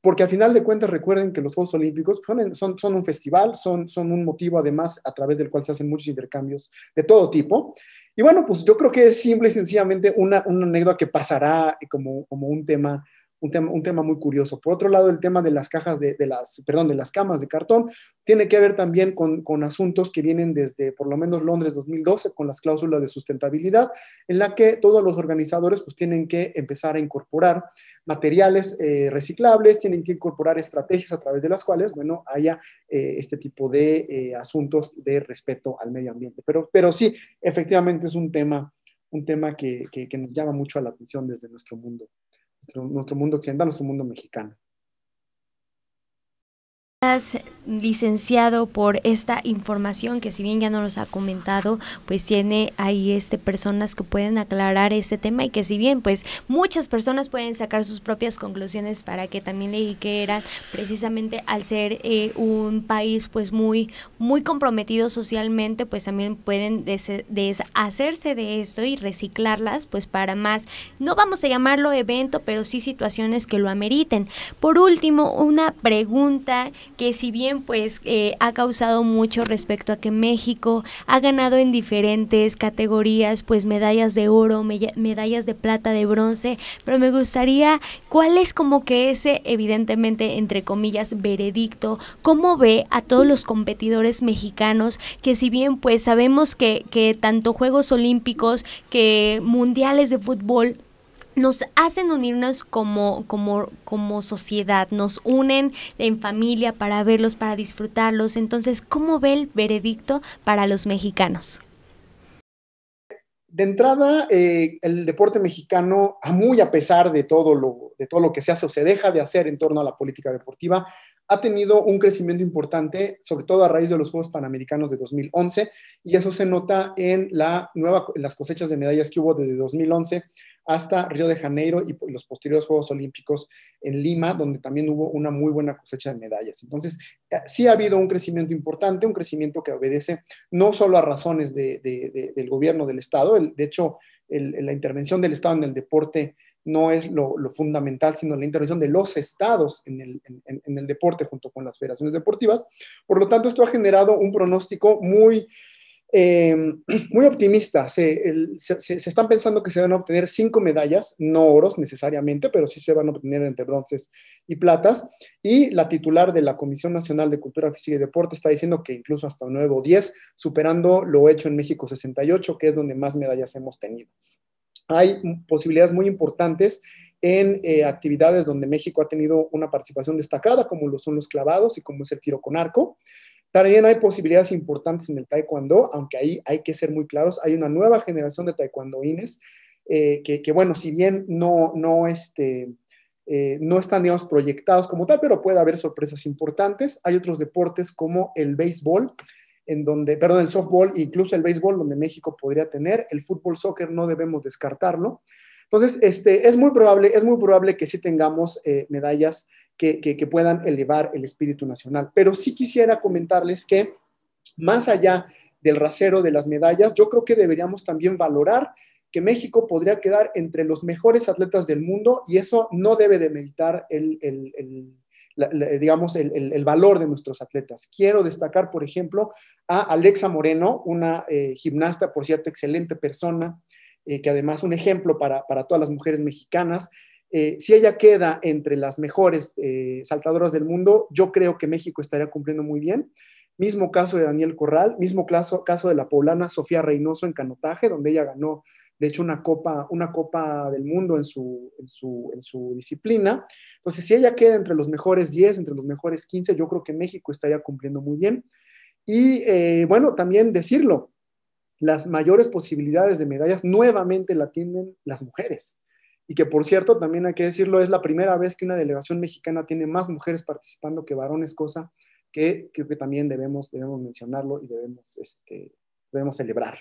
porque al final de cuentas recuerden que los Juegos Olímpicos son, son, son un festival, son, son un motivo además a través del cual se hacen muchos intercambios de todo tipo. Y bueno, pues yo creo que es simple y sencillamente una, una anécdota que pasará como, como un tema Un tema, un tema muy curioso. Por otro lado, el tema de las cajas de, de las, perdón, de las camas de cartón tiene que ver también con, con asuntos que vienen desde por lo menos Londres dos mil doce con las cláusulas de sustentabilidad, en la que todos los organizadores pues tienen que empezar a incorporar materiales eh, reciclables, tienen que incorporar estrategias a través de las cuales, bueno, haya eh, este tipo de eh, asuntos de respeto al medio ambiente. Pero, pero sí, efectivamente es un tema, un tema que, que, que nos llama mucho a la atención desde nuestro mundo. Nuestro, nuestro mundo occidental, nuestro mundo mexicano. Licenciado, por esta información que si bien ya no nos ha comentado, pues tiene ahí este personas que pueden aclarar este tema y que si bien pues muchas personas pueden sacar sus propias conclusiones para que también leí que eran precisamente al ser eh, un país pues muy muy comprometido socialmente, pues también pueden des- deshacerse de esto y reciclarlas pues para más, no vamos a llamarlo evento, pero sí situaciones que lo ameriten. Por último, una pregunta que si bien pues eh, ha causado mucho respecto a que México ha ganado en diferentes categorías pues medallas de oro, me- medallas de plata, de bronce, pero me gustaría, ¿cuál es como que ese evidentemente entre comillas veredicto? ¿Cómo ve a todos los competidores mexicanos que si bien pues sabemos que, que tanto Juegos Olímpicos que mundiales de fútbol nos hacen unirnos como, como, como sociedad, nos unen en familia para verlos, para disfrutarlos? Entonces, ¿cómo ve el veredicto para los mexicanos? De entrada, eh, el deporte mexicano, muy a pesar de todo, lo, de todo lo que se hace o se deja de hacer en torno a la política deportiva, ha tenido un crecimiento importante, sobre todo a raíz de los Juegos Panamericanos de dos mil once, y eso se nota en, la nueva, en las cosechas de medallas que hubo desde dos mil once hasta Río de Janeiro y los posteriores Juegos Olímpicos en Lima, donde también hubo una muy buena cosecha de medallas. Entonces, sí ha habido un crecimiento importante, un crecimiento que obedece no solo a razones de, de, de, del gobierno del Estado, el, de hecho, el, la intervención del Estado en el deporte no es lo, lo fundamental, sino la intervención de los estados en el, en, en el deporte junto con las federaciones deportivas. Por lo tanto, esto ha generado un pronóstico muy, eh, muy optimista. Se, el, se, se están pensando que se van a obtener cinco medallas, no oros necesariamente, pero sí se van a obtener entre bronces y platas. Y la titular de la Comisión Nacional de Cultura Física y Deporte está diciendo que incluso hasta nueve o diez, superando lo hecho en México sesenta y ocho, que es donde más medallas hemos tenido. Hay posibilidades muy importantes en eh, actividades donde México ha tenido una participación destacada, como lo son los clavados y como es el tiro con arco. También hay posibilidades importantes en el taekwondo, aunque ahí hay que ser muy claros. Hay una nueva generación de taekwondoines eh, que, que, bueno, si bien no, no, este, eh, no están, digamos, proyectados como tal, pero puede haber sorpresas importantes. Hay otros deportes como el béisbol, en donde, perdón, el softball, incluso el béisbol, donde México podría tener. El fútbol, soccer, no debemos descartarlo. Entonces, este, es muy probable, es muy probable que sí tengamos eh, medallas que, que, que puedan elevar el espíritu nacional. Pero sí quisiera comentarles que, más allá del rasero de las medallas, yo creo que deberíamos también valorar que México podría quedar entre los mejores atletas del mundo, y eso no debe demeritar el, el, el La, la, digamos, el, el, el valor de nuestros atletas. Quiero destacar, por ejemplo, a Alexa Moreno, una eh, gimnasta, por cierto, excelente persona, eh, que además un ejemplo para, para todas las mujeres mexicanas. Eh, si ella queda entre las mejores eh, saltadoras del mundo, yo creo que México estaría cumpliendo muy bien. Mismo caso de Daniel Corral, mismo caso, caso de la poblana Sofía Reynoso en canotaje, donde ella ganó, de hecho, una copa, una copa del mundo en su, en, su, en su disciplina. Entonces, si ella queda entre los mejores diez, entre los mejores quince, yo creo que México estaría cumpliendo muy bien. Y, eh, bueno, también decirlo, las mayores posibilidades de medallas nuevamente la tienen las mujeres. Y que, por cierto, también hay que decirlo, es la primera vez que una delegación mexicana tiene más mujeres participando que varones, cosa que creo que también debemos, debemos mencionarlo y debemos, este, debemos celebrarlo.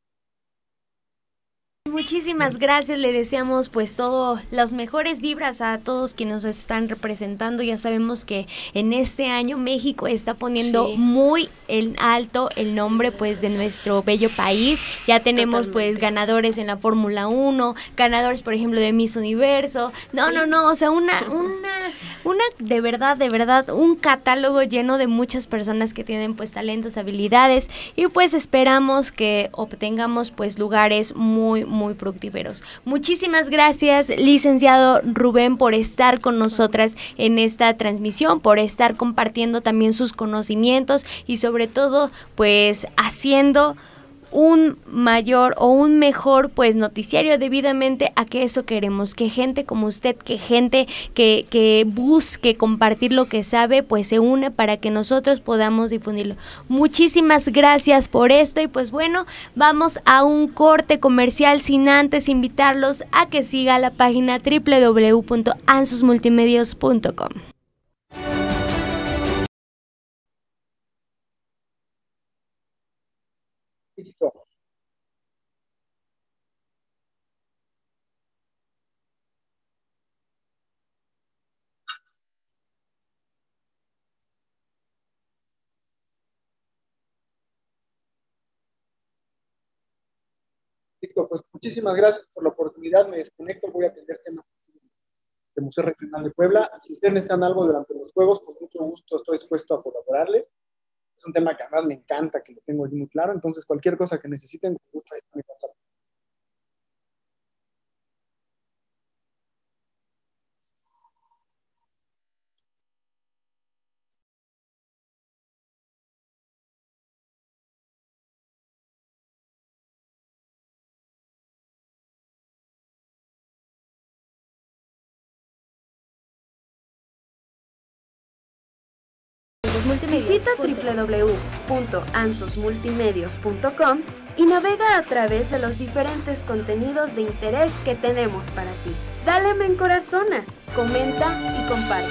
Muchísimas gracias, le deseamos pues todas las mejores vibras a todos quienes nos están representando. Ya sabemos que en este año México está poniendo sí. muy en alto el nombre pues de nuestro bello país. Ya tenemos Totalmente. pues ganadores en la Fórmula uno, ganadores por ejemplo de Miss Universo. No, sí. no, no, o sea, una, una, una de verdad, de verdad, un catálogo lleno de muchas personas que tienen pues talentos, habilidades, y pues esperamos que obtengamos pues lugares muy, muy fructíferos. Muchísimas gracias, licenciado Rubén, por estar con nosotras en esta transmisión, por estar compartiendo también sus conocimientos y sobre todo pues haciendo un mayor o un mejor pues noticiario debidamente a que eso queremos, que gente como usted, que gente que, que busque compartir lo que sabe, pues se une para que nosotros podamos difundirlo. Muchísimas gracias por esto y pues bueno, vamos a un corte comercial sin antes invitarlos a que siga la página doble u doble u doble u punto ansos multimedios punto com. Listo. Listo, pues muchísimas gracias por la oportunidad. Me desconecto, voy a atender temas del Museo Regional de Puebla. Si ustedes necesitan algo durante los juegos, con mucho gusto estoy dispuesto a colaborarles. Es un tema que además me encanta, que lo tengo muy claro, entonces cualquier cosa que necesiten, me gusta, ahí está mi WhatsApp. Visita doble u doble u doble u punto ansos multimedios punto com y navega a través de los diferentes contenidos de interés que tenemos para ti. Dale me encorazona, comenta y comparte.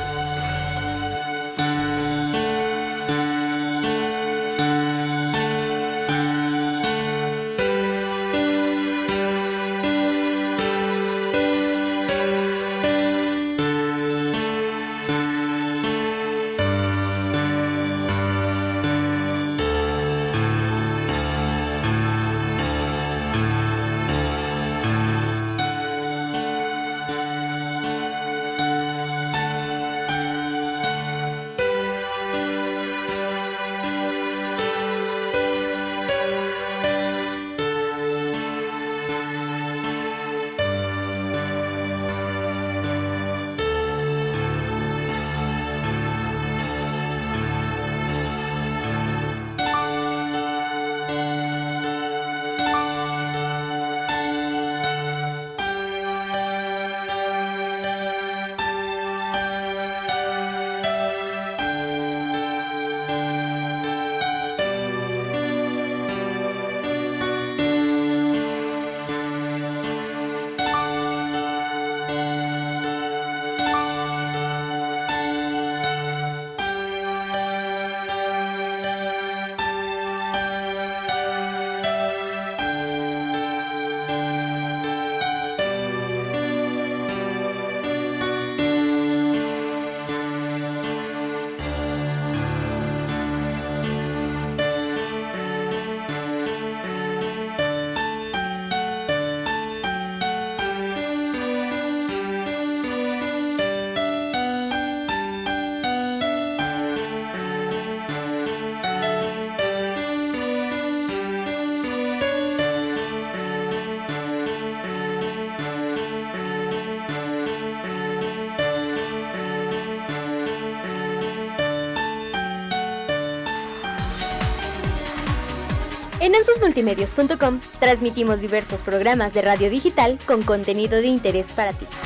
En ansos multimedios punto com transmitimos diversos programas de radio digital con contenido de interés para ti.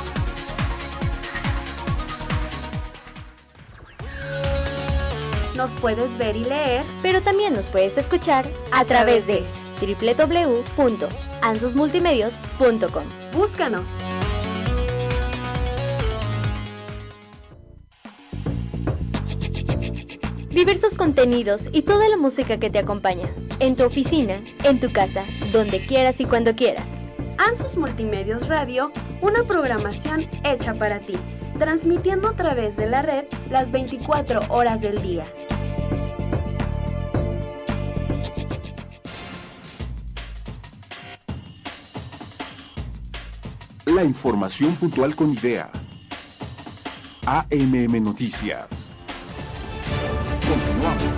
Nos puedes ver y leer, pero también nos puedes escuchar a través de doble u doble u doble u punto ansos multimedios punto com. Búscanos. Diversos contenidos y toda la música que te acompaña, en tu oficina, en tu casa, donde quieras y cuando quieras. Ansos Multimedios Radio, una programación hecha para ti, transmitiendo a través de la red las veinticuatro horas del día. La información puntual con idea. A M M Noticias. Continuamos.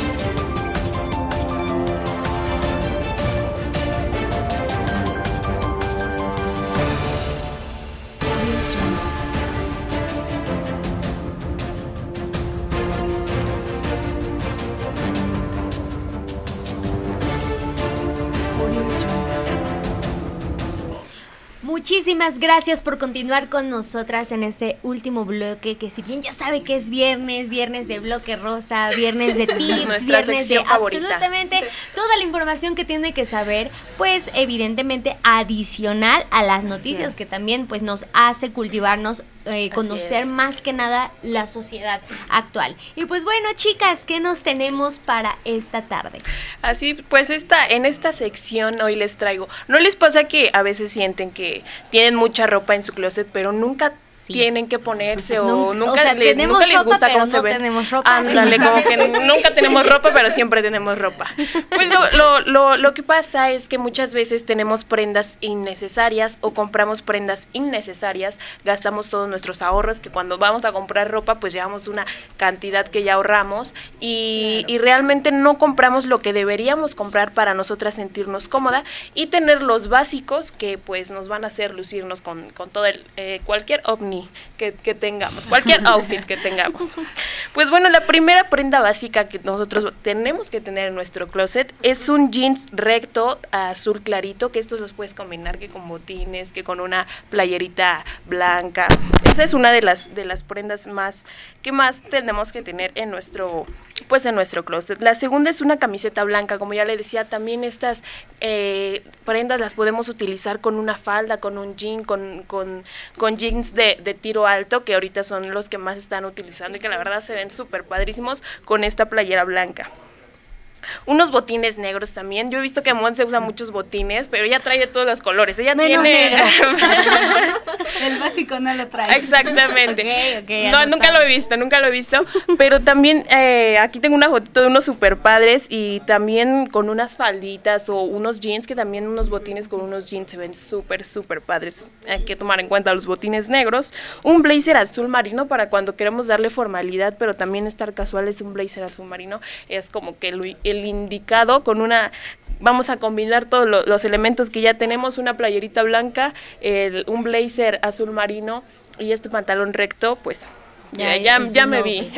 Muchísimas gracias por continuar con nosotras en este último bloque, que si bien ya sabe que es viernes, viernes de bloque rosa, viernes de tips, viernes de absolutamente toda la información que tiene que saber, pues evidentemente adicional a las noticias que también pues nos hace cultivarnos, eh, conocer más que nada la sociedad actual. Y pues bueno, chicas, ¿qué nos tenemos para esta tarde? Así pues esta, en esta sección hoy les traigo, ¿no les pasa que a veces sienten que tienen mucha ropa en su closet, pero nunca sí. tienen que ponerse o nunca, o sea, le, nunca les ropa, gusta cómo no se ven? Tenemos ropa. Ándale, como que sí. nunca tenemos ropa, pero siempre tenemos ropa. Pues lo, lo, lo, lo que pasa es que muchas veces tenemos prendas innecesarias o compramos prendas innecesarias, gastamos todos nuestros ahorros, que cuando vamos a comprar ropa pues llevamos una cantidad que ya ahorramos y, claro. y realmente no compramos lo que deberíamos comprar para nosotras sentirnos cómoda y tener los básicos que pues nos van a hacer lucirnos con, con todo el, eh, cualquier ovni que, que tengamos, cualquier outfit que tengamos. Pues bueno, la primera prenda básica que nosotros tenemos que tener en nuestro closet es un jeans recto azul clarito, que estos los puedes combinar que con botines, que con una playerita blanca. Esa es una de las de las prendas más que más tenemos que tener en nuestro pues en nuestro closet. La segunda es una camiseta blanca, como ya le decía, también estas eh, prendas las podemos utilizar con una falda, con un jean, con, con, con jeans de, de tiro alto, que ahorita son los que más están utilizando y que la verdad se ven súper padrísimos con esta playera blanca. Unos botines negros también. Yo he visto que Monse usa muchos botines, pero ella trae de todos los colores. Ella menos tiene el básico no lo trae. Exactamente. Okay, okay, no, nunca lo he visto, nunca lo he visto. Pero también eh, aquí tengo una fotito de unos super padres y también con unas falditas o unos jeans, que también unos botines con unos jeans se ven súper, súper padres. Hay que tomar en cuenta los botines negros. Un blazer azul marino para cuando queremos darle formalidad, pero también estar casuales. Un blazer azul marino es como que el, el indicado con una, vamos a combinar todos lo, los elementos que ya tenemos, una playerita blanca, el, un blazer azul marino y este pantalón recto, pues ya, ya, ya, ya me vi.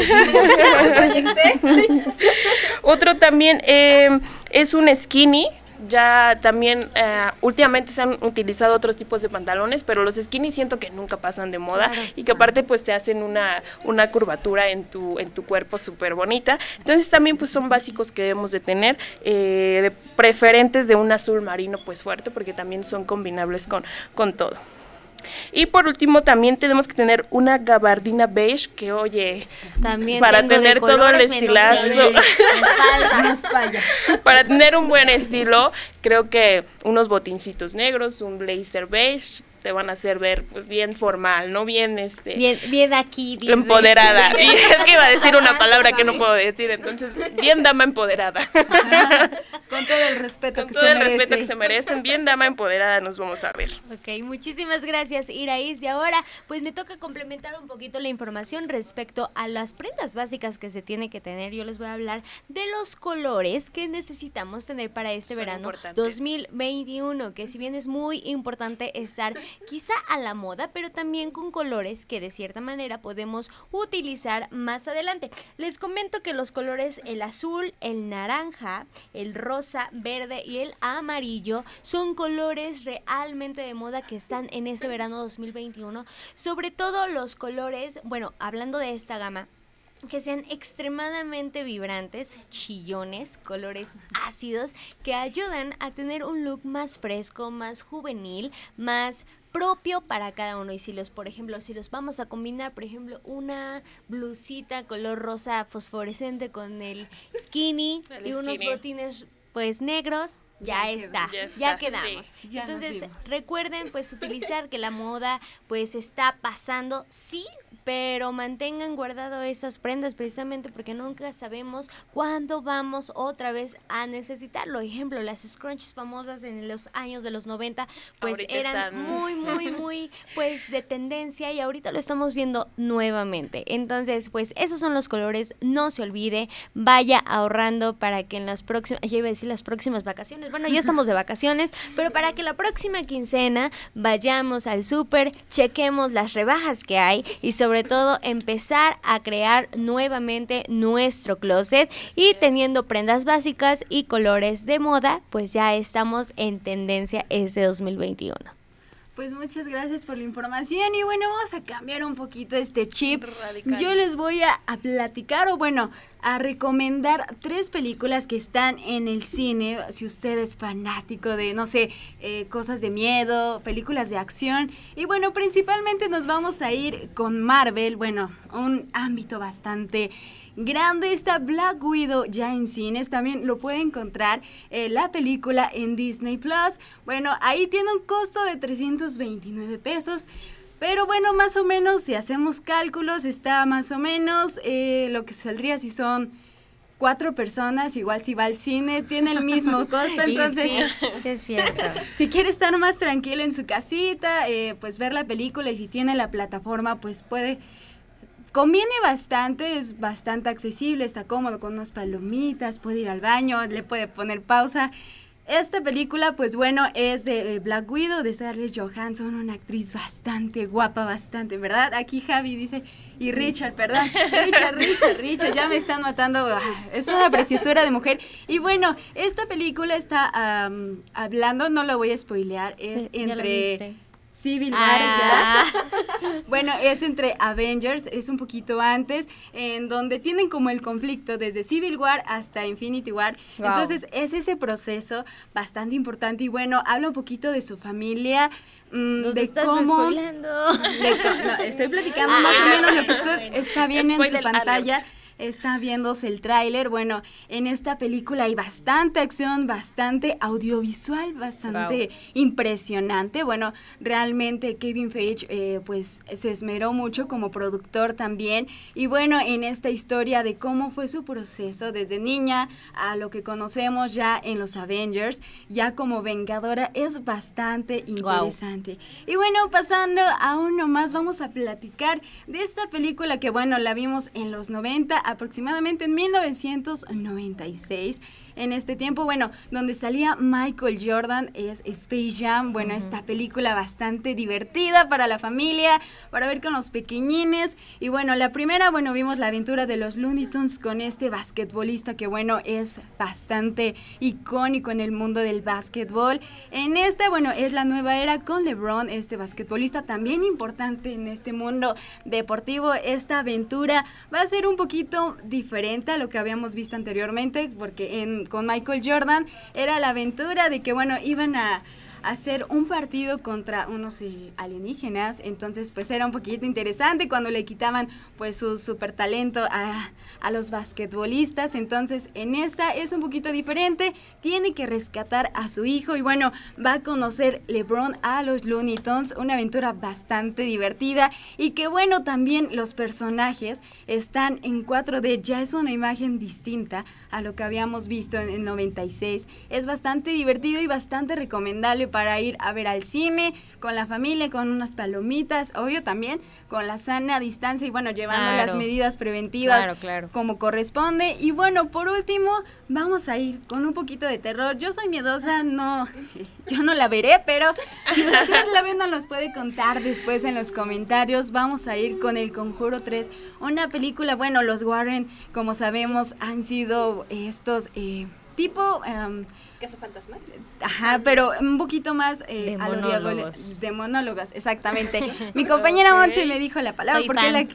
Otro también eh, es un skinny. Ya también eh, últimamente se han utilizado otros tipos de pantalones, pero los skinny siento que nunca pasan de moda, claro, y que aparte pues te hacen una, una curvatura en tu, en tu cuerpo súper bonita. Entonces también pues son básicos que debemos de tener, eh, de preferentes de un azul marino pues fuerte, porque también son combinables con, con todo. Y por último también tenemos que tener una gabardina beige, que oye, también para tener todo el estilazo, para tener un buen estilo, creo que unos botincitos negros, un blazer beige, te van a hacer ver pues bien formal, ¿no? Bien este bien, bien aquí dice. Empoderada. Y es que iba a decir una palabra que no puedo decir, entonces bien dama empoderada. Con todo el respeto Con que todo se el merece. respeto que se merecen, bien dama empoderada nos vamos a ver. Ok, muchísimas gracias, Iraís. Y ahora pues me toca complementar un poquito la información respecto a las prendas básicas que se tiene que tener. Yo les voy a hablar de los colores que necesitamos tener para este Son verano dos mil veintiuno, que si bien es muy importante estar quizá a la moda, pero también con colores que de cierta manera podemos utilizar más adelante. Les comento que los colores el azul, el naranja, el rosa, verde y el amarillo son colores realmente de moda que están en este verano dos mil veintiuno, sobre todo los colores, bueno, hablando de esta gama, que sean extremadamente vibrantes, chillones, colores ácidos, que ayudan a tener un look más fresco, más juvenil, más propio para cada uno. Y si los, por ejemplo, si los vamos a combinar, por ejemplo, una blusita color rosa fosforescente con el skinny el y skinny. Unos botines pues negros, ya, ya está, ya, está, ya quedamos. Sí. Ya Entonces recuerden pues utilizar que la moda pues está pasando, sí, pero mantengan guardado esas prendas precisamente porque nunca sabemos cuándo vamos otra vez a necesitarlo. Ejemplo, las scrunchies famosas en los años de los noventa, pues Ahorita eran están... muy, muy, muy, pues de tendencia y ahorita lo estamos viendo nuevamente. Entonces, pues esos son los colores, no se olvide, vaya ahorrando para que en las próximas, ya iba a decir las próximas vacaciones, bueno, ya estamos de vacaciones, pero para que la próxima quincena vayamos al súper, chequemos las rebajas que hay y sobre todo empezar a crear nuevamente nuestro closet y teniendo prendas básicas y colores de moda, pues ya estamos en tendencia este dos mil veintiuno. Pues muchas gracias por la información y bueno, vamos a cambiar un poquito este chip. Radical. Yo les voy a, a platicar o bueno, a recomendar tres películas que están en el cine. Si usted es fanático de, no sé, eh, cosas de miedo, películas de acción. Y bueno, principalmente nos vamos a ir con Marvel, bueno, un ámbito bastante grande. Está Black Widow ya en cines, también lo puede encontrar eh, la película en Disney Plus. Bueno, ahí tiene un costo de trescientos veintinueve pesos, pero bueno, más o menos si hacemos cálculos está más o menos eh, lo que saldría si son cuatro personas, igual si va al cine, tiene el mismo costo, entonces sí, sí es cierto. Si quiere estar más tranquilo en su casita, eh, pues ver la película y si tiene la plataforma, pues puede... Conviene bastante, es bastante accesible, está cómodo con unas palomitas, puede ir al baño, le puede poner pausa. Esta película, pues bueno, es de Black Widow, de Scarlett Johansson, una actriz bastante guapa, bastante, ¿verdad? Aquí Javi dice, y Richard, perdón, Richard, Richard, Richard, ya me están matando, es una preciosura de mujer. Y bueno, esta película está um, hablando, no lo voy a spoilear, es entre... Civil War ah. ya. Bueno, es entre Avengers, es un poquito antes, en donde tienen como el conflicto desde Civil War hasta Infinity War. Wow. Entonces es ese proceso bastante importante y bueno, habla un poquito de su familia. Mmm, ¿Nos de estás cómo, spoilando? De, no, estoy platicando ah, más o menos lo que usted bueno. está viendo Spoiler en su pantalla. Alert. Está viéndose el tráiler. Bueno, en esta película hay bastante acción, bastante audiovisual, bastante wow. impresionante. Bueno, realmente Kevin Feige eh, pues se esmeró mucho como productor también. Y bueno, en esta historia de cómo fue su proceso desde niña a lo que conocemos ya en los Avengers, ya como vengadora, es bastante interesante. Wow. Y bueno, pasando a uno más, vamos a platicar de esta película que bueno, la vimos en los noventa, aproximadamente en mil novecientos noventa y seis. En este tiempo, bueno, donde salía Michael Jordan, es Space Jam. Bueno, uh-huh. esta película bastante divertida para la familia, para ver con los pequeñines. Y bueno, la primera, bueno, vimos la aventura de los Looney Tunes con este basquetbolista que, bueno, es bastante icónico en el mundo del básquetbol. En esta, bueno, es la nueva era con LeBron, este basquetbolista también importante en este mundo deportivo. Esta aventura va a ser un poquito diferente a lo que habíamos visto anteriormente, porque en con Michael Jordan era la aventura de que bueno, iban a hacer un partido contra unos eh, alienígenas, entonces pues era un poquito interesante cuando le quitaban pues su super talento a, a los basquetbolistas. Entonces en esta es un poquito diferente, tiene que rescatar a su hijo y bueno, va a conocer LeBron a los Looney Tunes, una aventura bastante divertida y que bueno, también los personajes están en cuatro D, ya es una imagen distinta a lo que habíamos visto en el noventa y seis, es bastante divertido y bastante recomendable para ir a ver al cine con la familia, con unas palomitas, obvio también con la sana distancia y bueno, llevando claro. las medidas preventivas claro, claro. como corresponde. Y bueno, por último, vamos a ir con un poquito de terror. Yo soy miedosa, no, yo no la veré, pero si ustedes la ven, nos los puede contar después en los comentarios. Vamos a ir con El Conjuro tres, una película, bueno, los Warren, como sabemos, han sido estos eh, tipo... Um, ¿Cazafantasmas? Ajá, pero un poquito más eh, de a lo monólogos. De monólogos, exactamente. Mi compañera okay. Monse me dijo la palabra Soy porque fan. la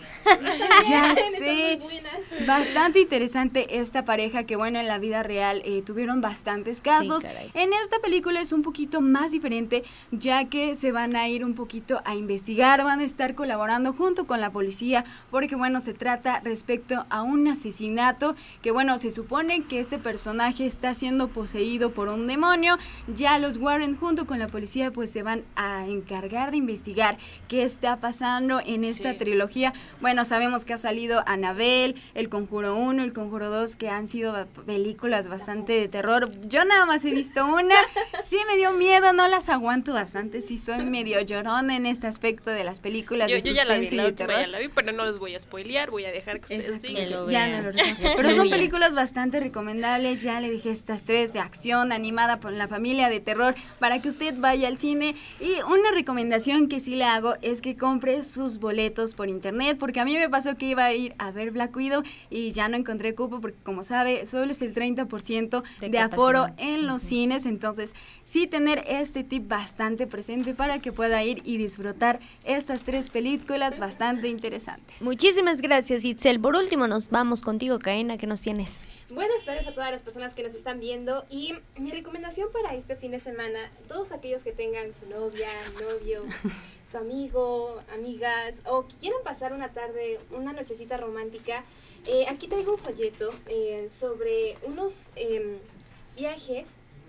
ya sé, bastante interesante esta pareja que bueno, en la vida real eh, tuvieron bastantes casos. Sí, en esta película es un poquito más diferente, ya que se van a ir un poquito a investigar, van a estar colaborando junto con la policía, porque bueno, se trata respecto a un asesinato que bueno, se supone que este personaje está siendo poseído por un demonio. Ya los Warren junto con la policía pues se van a encargar de investigar qué está pasando en esta sí. trilogía. Bueno, sabemos que ha salido Annabelle, El Conjuro uno, El Conjuro dos, que han sido películas bastante de terror. Yo nada más he visto una, sí me dio miedo, no las aguanto bastante, sí soy medio llorona en este aspecto de las películas yo, de yo ya la vi, suspense la y de última terror. ya la vi, pero no los voy a spoilear, voy a dejar que ustedes sigan. Ya no lo Pero son películas bastante recomendables, ya le dije estas tres de acción, animada por la familia, de terror, para que usted vaya al cine. Y una recomendación que sí le hago es que compre sus boletos por internet, porque a mí me pasó que iba a ir a ver Black Widow y ya no encontré cupo, porque como sabe, solo es el treinta por ciento de, de aforo en los uh-huh. cines, entonces sí tener este tip bastante presente para que pueda ir y disfrutar estas tres películas bastante interesantes. Muchísimas gracias, Itzel. Por último, nos vamos contigo, Caena, ¿qué nos tienes? Buenas tardes a todas las personas que nos están viendo y mi recomendación para este fin de semana, todos aquellos que tengan su novia, novio, su amigo, amigas o que quieran pasar una tarde, una nochecita romántica, eh, aquí traigo un folleto eh, sobre unos eh, viajes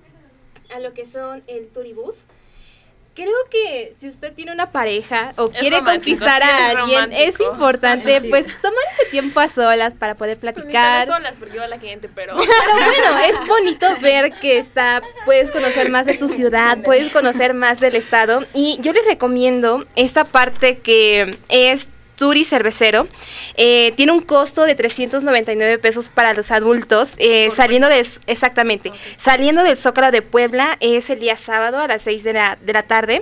a lo que son el Turibús. Creo que si usted tiene una pareja o es quiere conquistar sí, a alguien, romántico. Es importante sí. pues tomar ese tiempo a solas para poder platicar. Pues solas porque va la gente, pero... pero bueno, es bonito ver que está, puedes conocer más de tu ciudad, puedes conocer más del estado y yo les recomiendo esta parte que es Turi Cervecero. Eh, tiene un costo de trescientos noventa y nueve pesos para los adultos, eh, saliendo de, exactamente, okay. saliendo del Zócalo de Puebla, es el día sábado a las seis de la, de la tarde.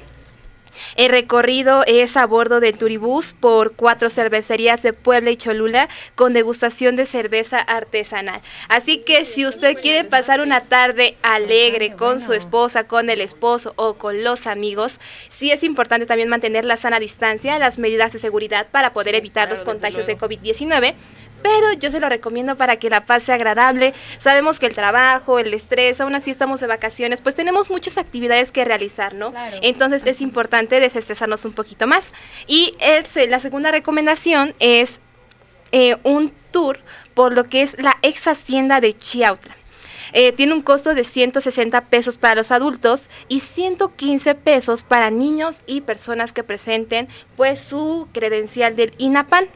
El recorrido es a bordo del Turibús por cuatro cervecerías de Puebla y Cholula con degustación de cerveza artesanal. Así que si usted quiere pasar una tarde alegre con su esposa, con el esposo o con los amigos, sí es importante también mantener la sana distancia, las medidas de seguridad para poder sí, evitar claro, los contagios de COVID diecinueve. Pero yo se lo recomiendo para que la pase agradable. Sabemos que el trabajo, el estrés, aún así estamos de vacaciones, pues tenemos muchas actividades que realizar, ¿no? Claro. Entonces es importante desestresarnos un poquito más. Y es, la segunda recomendación es eh, un tour por lo que es la ex hacienda de Chiautla. Eh, tiene un costo de ciento sesenta pesos para los adultos y ciento quince pesos para niños y personas que presenten pues su credencial del INAPAN.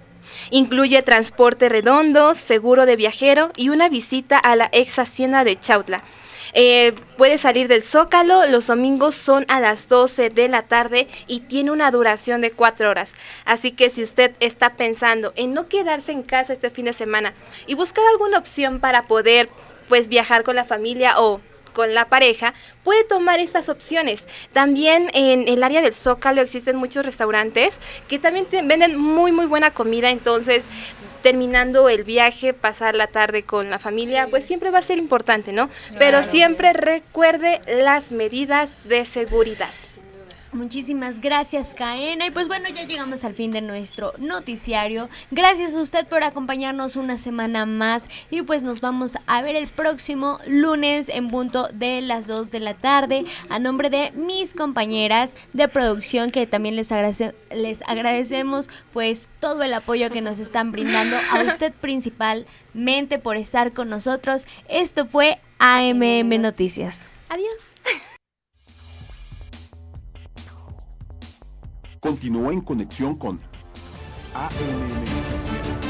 Incluye transporte redondo, seguro de viajero y una visita a la ex hacienda de Chautla. Eh, puede salir del Zócalo, los domingos son a las doce de la tarde y tiene una duración de cuatro horas. Así que si usted está pensando en no quedarse en casa este fin de semana y buscar alguna opción para poder pues viajar con la familia o con la pareja, puede tomar estas opciones. También en el área del Zócalo existen muchos restaurantes que también te venden muy muy buena comida, entonces terminando el viaje, pasar la tarde con la familia, sí. pues siempre va a ser importante, ¿no? Claro. Pero siempre recuerde las medidas de seguridad. Muchísimas gracias, Caena. Y pues bueno, ya llegamos al fin de nuestro noticiario. Gracias a usted por acompañarnos una semana más. Y pues nos vamos a ver el próximo lunes en punto de las dos de la tarde. A nombre de mis compañeras de producción, que también les, agradece, les agradecemos pues todo el apoyo que nos están brindando. A usted principalmente por estar con nosotros. Esto fue A M M Noticias. Adiós. Continúa en conexión con A M M Noticias.